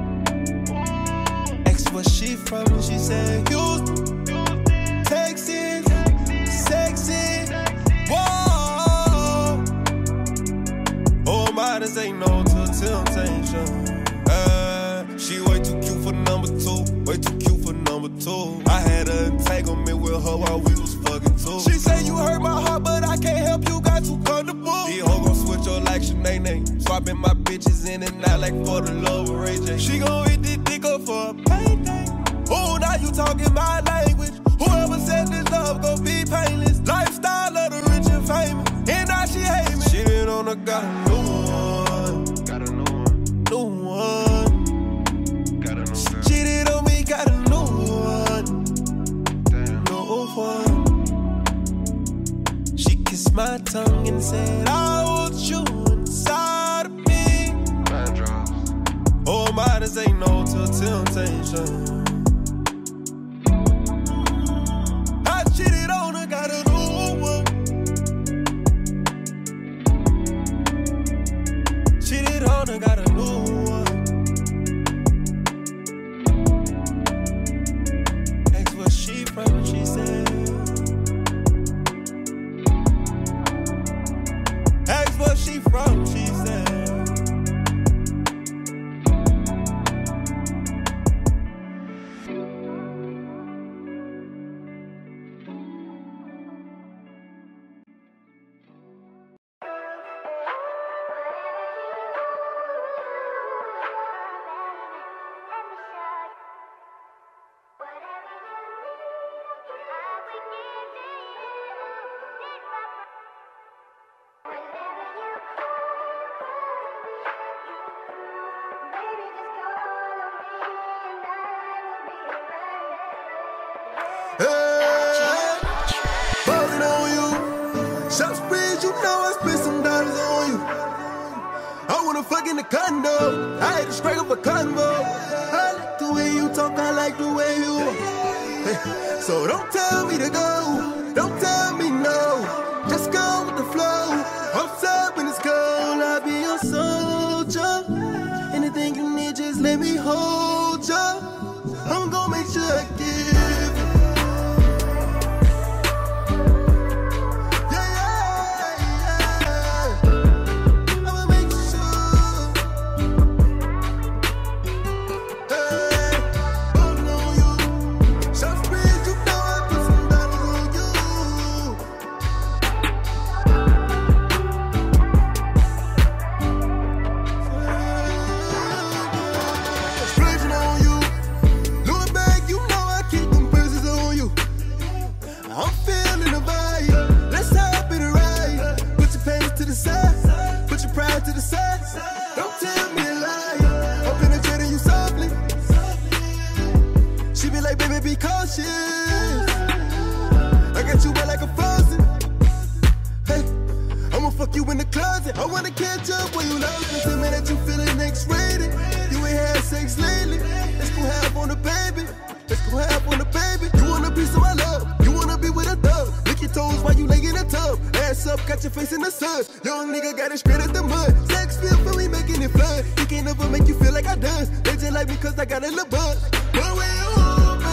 Asked where she from, she said Houston, Texas, sexy. Whoa. Oh, I might as say no to temptation. She way too cute for number two, way too cute for number two. I had an entanglement with her while we was fucking too. She say you hurt my heart, but I can't help you, got too comfortable. These hoes gon' switch your like Sinead, swapping my bitches in and out like for the love of Ray J. She gon' hit this dick up for a payday. Oh, now you talking my language. Whoever said this love gon' be painless. Lifestyle of the rich and famous, and now she hate me. She didn't on her, got a new one. Got a new one. New one. Cheated on me, got a new one. Damn. No one. She kissed my tongue and said, I want you inside of me. Oh, I might as say no to temptation. I cheated on her, got a new one. Cheated on her, got a new one. She said, ask where she from, she said. Fucking the condo, I had to straight up a convo. I looked through way you talk, I like the way you hey. So don't tell me to go, don't tell me no, just go with the flow. Outside when it's cold, I'll be your soldier. Anything you need, just let me hold ya. I'm gonna make sure I give. I got you wet like a faucet. Hey, I'ma fuck you in the closet. I wanna catch up when you love me. Tell me that you feeling X-rated. You ain't had sex lately. Let's go half on the baby. Let's go half on the baby. You want a piece of my love. You wanna be with a thug. Lick your toes while you lay in the tub. Ass up, got your face in the sun. Young nigga got it straight at the mud. Sex feel for me making it flood. He can't never make you feel like I done. They just like me cause I got a little buzz. But when you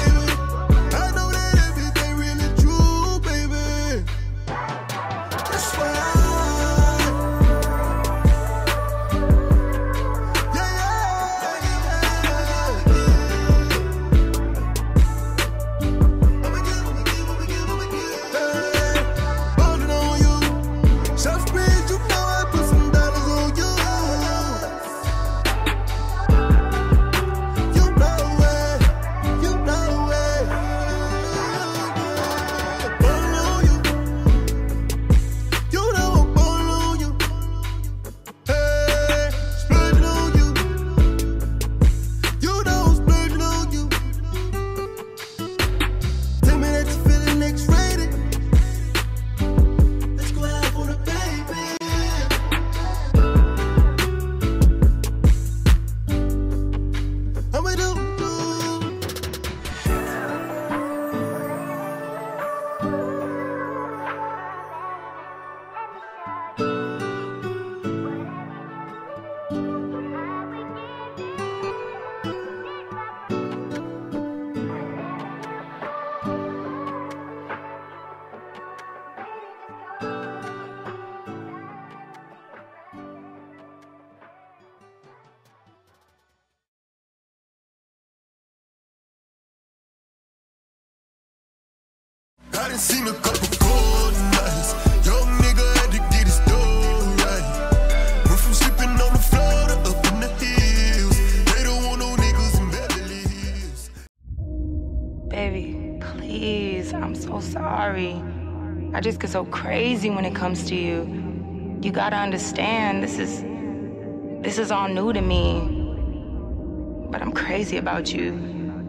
I done seen a couple cold nights. Young nigga had to get his dough right. Went from sleeping on the floor to up in the hills. They don't want no niggas in Beverly Hills. Baby, please, I'm so sorry. I just get so crazy when it comes to you. You gotta understand, this is, this is all new to me. But I'm crazy about you.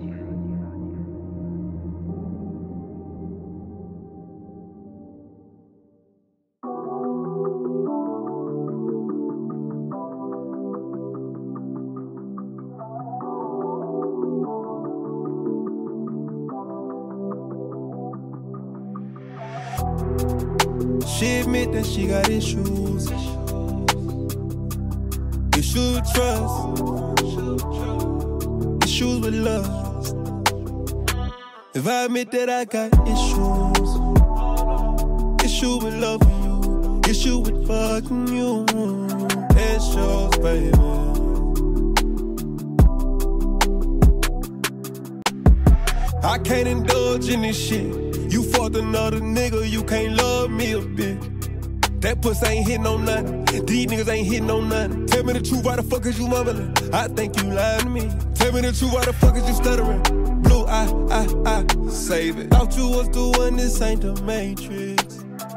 She admit that she got issues. Issues with trust. Issues with lust. If I admit that I got issues, issue with loving you, issue with fucking you, issues, baby. I can't indulge in this shit. You fucked another nigga, you can't love me a bit. That pussy ain't hitting on nothing. These niggas ain't hitting on nothing. Tell me the truth, why the fuck is you mumbling? I think you lying to me. Tell me the truth, why the fuck is you stuttering? Blue, I, I, I, save it. Thought you was the one, this ain't the Matrix.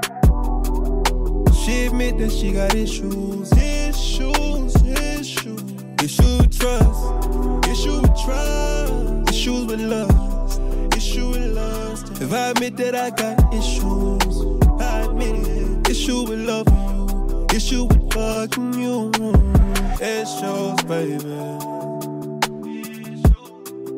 She admit that she got issues. Issues, issues. Issue with trust. Issue with trust. Issues with lust. Issue with lust. If I admit that I got issues, I admit it. Issue with loving you. Issue with fucking you. Issues, baby.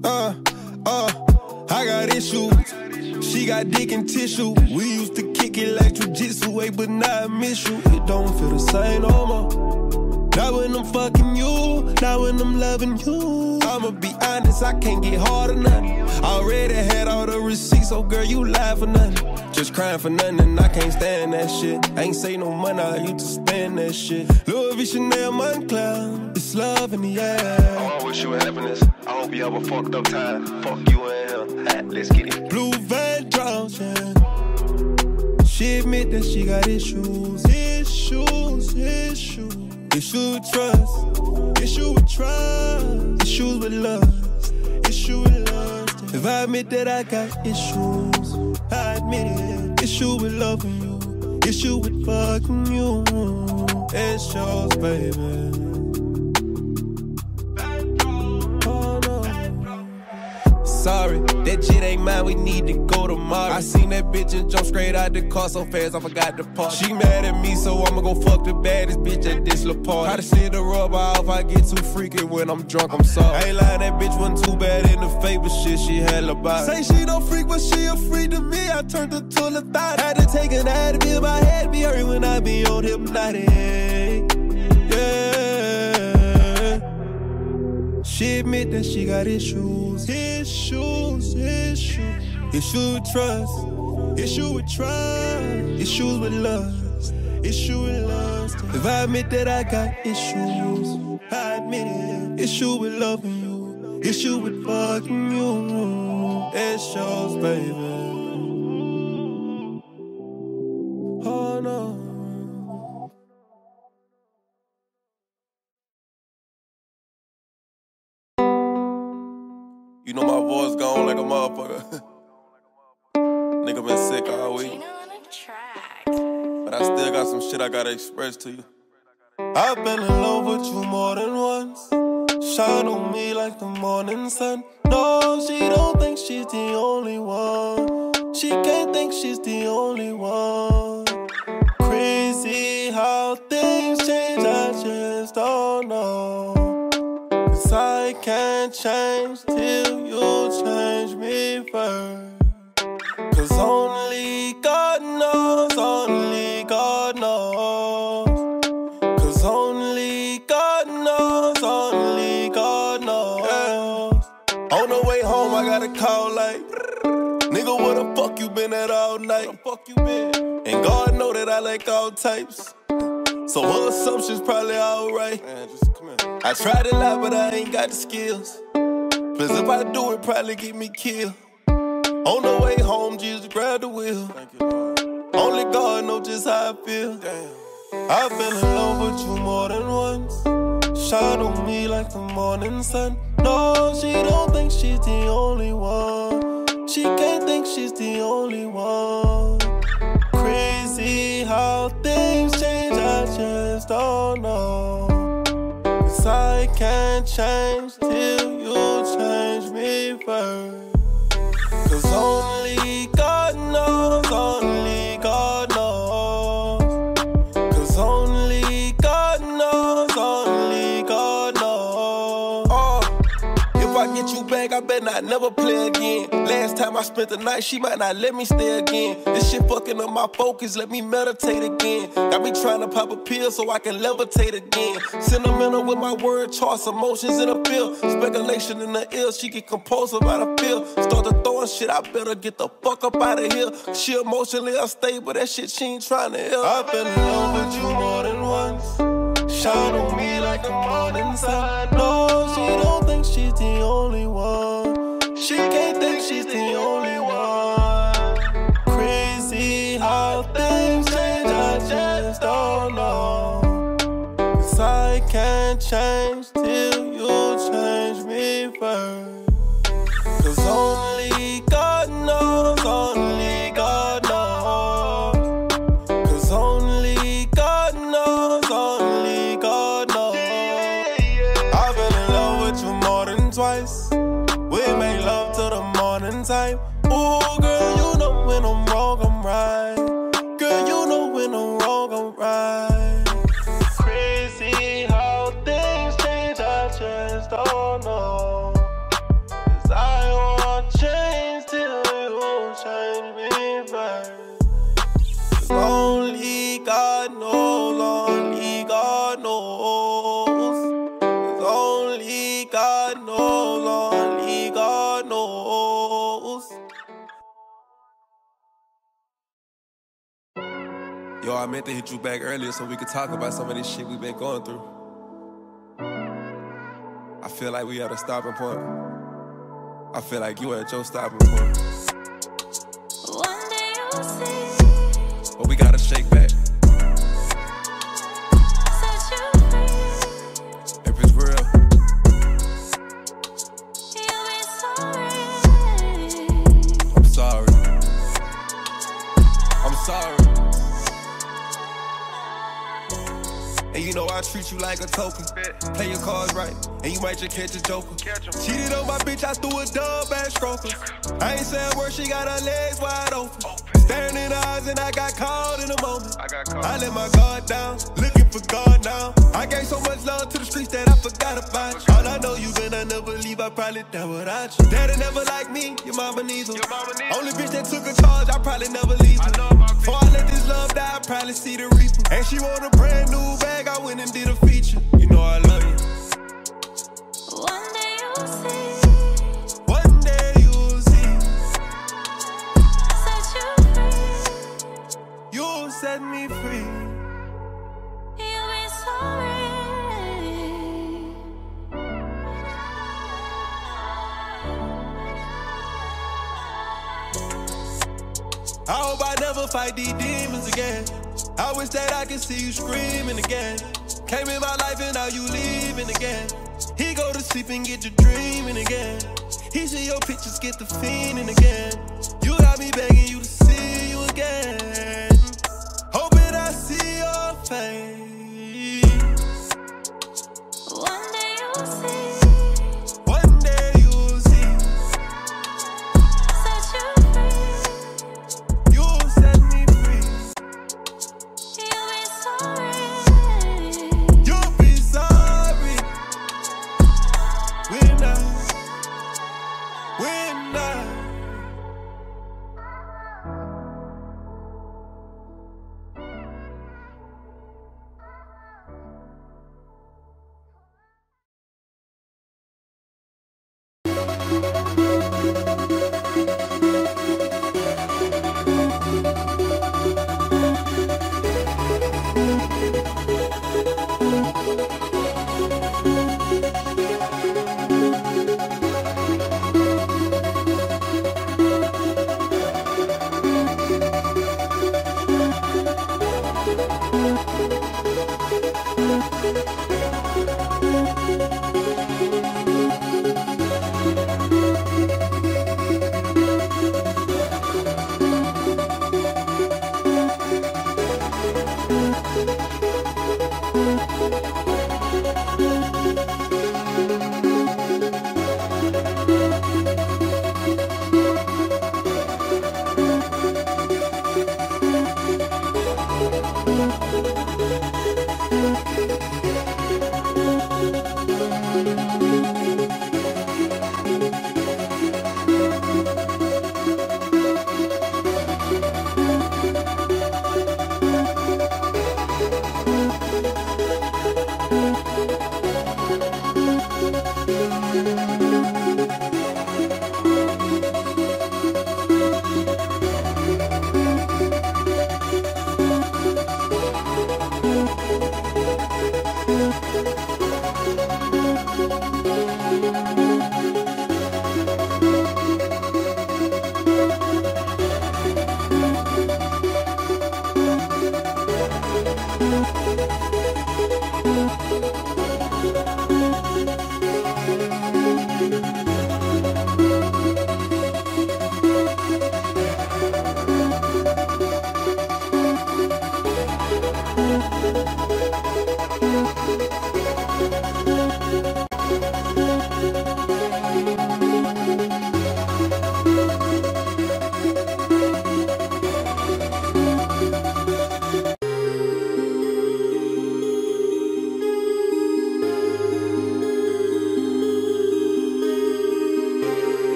Uh, uh, I got issues. She got dick and tissue. We used to kick it like jujitsu, way, but now I miss you. It don't feel the same no more. Not when I'm fucking you, not when I'm loving you. I'ma be honest, I can't get hard or nothing. Already had all the receipts, so girl, you lie for nothing. Just crying for nothing, and I can't stand that shit. I ain't say no money, I used to spend that shit. Louis V, Chanel, Moncler, it's love in the air. Oh, I wish you happiness. I hope you have a fucked up time. Fuck you and him. Let's get it. Blue Van Draws, yeah. She admit that she got issues, issues, issues. Issue with trust, issue with trust, issues with lust, issue with lust. If I admit that I got issues, I admit it. Issue with loving you, issue with fucking you. It's yours, baby. Sorry, that shit ain't mine, we need to go tomorrow. I seen that bitch and jump straight out the car so fast I forgot to park. She mad at me, so I'ma go fuck the baddest bitch at this little party. Try to sit the rubber off, I get too freaky when I'm drunk, I'm sorry. I ain't lying, that bitch wasn't too bad in the favor shit, she had a body. Say she don't freak, but she a freak to me, I turned her to the thought. Had to take an Advil, my head be hurting when I be on hypnotic. Yeah. She admit that she got issues, issues, issues. Issue with trust, issue with trust, issues with lust, issue with lust. If I admit that I got issues, I admit it. Issue with loving you, issue with fucking you. It's yours, baby. Oh no. You know my voice gone like a motherfucker. Nigga been sick all week. But I still got some shit I gotta express to you. I've been in love with you more than once. Shine on me like the morning sun. No, she don't think she's the only one. She can't think she's the only one. Crazy how things change, I just don't know. Cause I can't change till you change me first. Cause only God knows, only God knows. Cause only God knows, only God knows. On the way home I got a call like, nigga, where the fuck you been at all night? Where the fuck you been? And God know that I like all types, so her assumptions probably alright. I tried to lie, but I ain't got the skills. Cause if I do it, probably get me killed. On the way home, Jesus grabbed the wheel. Thank you, Lord. Only God knows just how I feel. Damn. I've been in love with you more than once. Shine on me like the morning sun. No, she don't think she's the only one. She can't think she's the only one. Crazy how things change, I just don't know. Cause I can't change till you change me first. Cause only God knows, only God knows. Cause only God knows, only God knows. Oh, if I get you back, I bet not never play again. Last time I spent the night, she might not let me stay again. This shit fucking up my focus, let me meditate again. Got me trying to pop a pill so I can levitate again. Sentimental with my word charts, emotions in a pill. Speculation in the ill, she get compulsive out of feel. Start to throwing shit, I better get the fuck up out of here. She emotionally unstable, that shit she ain't trying to heal. I've been in love with you more than once. Shine on me like the morning sun. No, she don't think she's the only one. She can't think she's the only one. Crazy how things change, I just don't know. Cause I can't change till you change me first. Cause only God knows, only God knows. Cause only God knows, only God knows. I've been in love with you more than twice. We made love till the morning time. Ooh, girl, you know when I'm wrong, I'm right. Girl, you know when I'm wrong, I'm right. Crazy how things change, I just don't know. Cause Yo, I meant to hit you back earlier so we could talk about some of this shit we've been going through. I feel like we at a stopping point. I feel like you at your stopping point. One day you'll see. But we gotta shake back. Set you free. If it's real, You'll be sorry. I'm sorry. I'm sorry. And you know I treat you like a token. Play your cards right, and you might just catch a joker. Cheated on my bitch, I threw a dub ass stroker. I ain't saying word, she got her legs wide open. Staring in her eyes, and I got caught in a moment. I let my guard down, looking for God now. I gave so much love to the streets that I forgot about you. All I know you gonna never leave, I probably die without you. Daddy never liked me, your mama needs her. Only bitch that took a charge, I probably never leave her. Before I let this love die, I probably see the reaper. And she want a brand new bag, I went and did a feature. You know I love you. One day you'll see. One day you'll see. Set you free. You'll set me free. You'll be sorry. I hope I never fight these demons again. I wish that I could see you screaming again. Came in my life and now you leaving again. He go to sleep and get you dreaming again. He see your pictures, get the fiending again. You got me begging you to see you again. Hoping I see your face. One day you'll see. One day you'll see. Set you free. You'll set me free. You'll be sorry. You'll be sorry. When I, when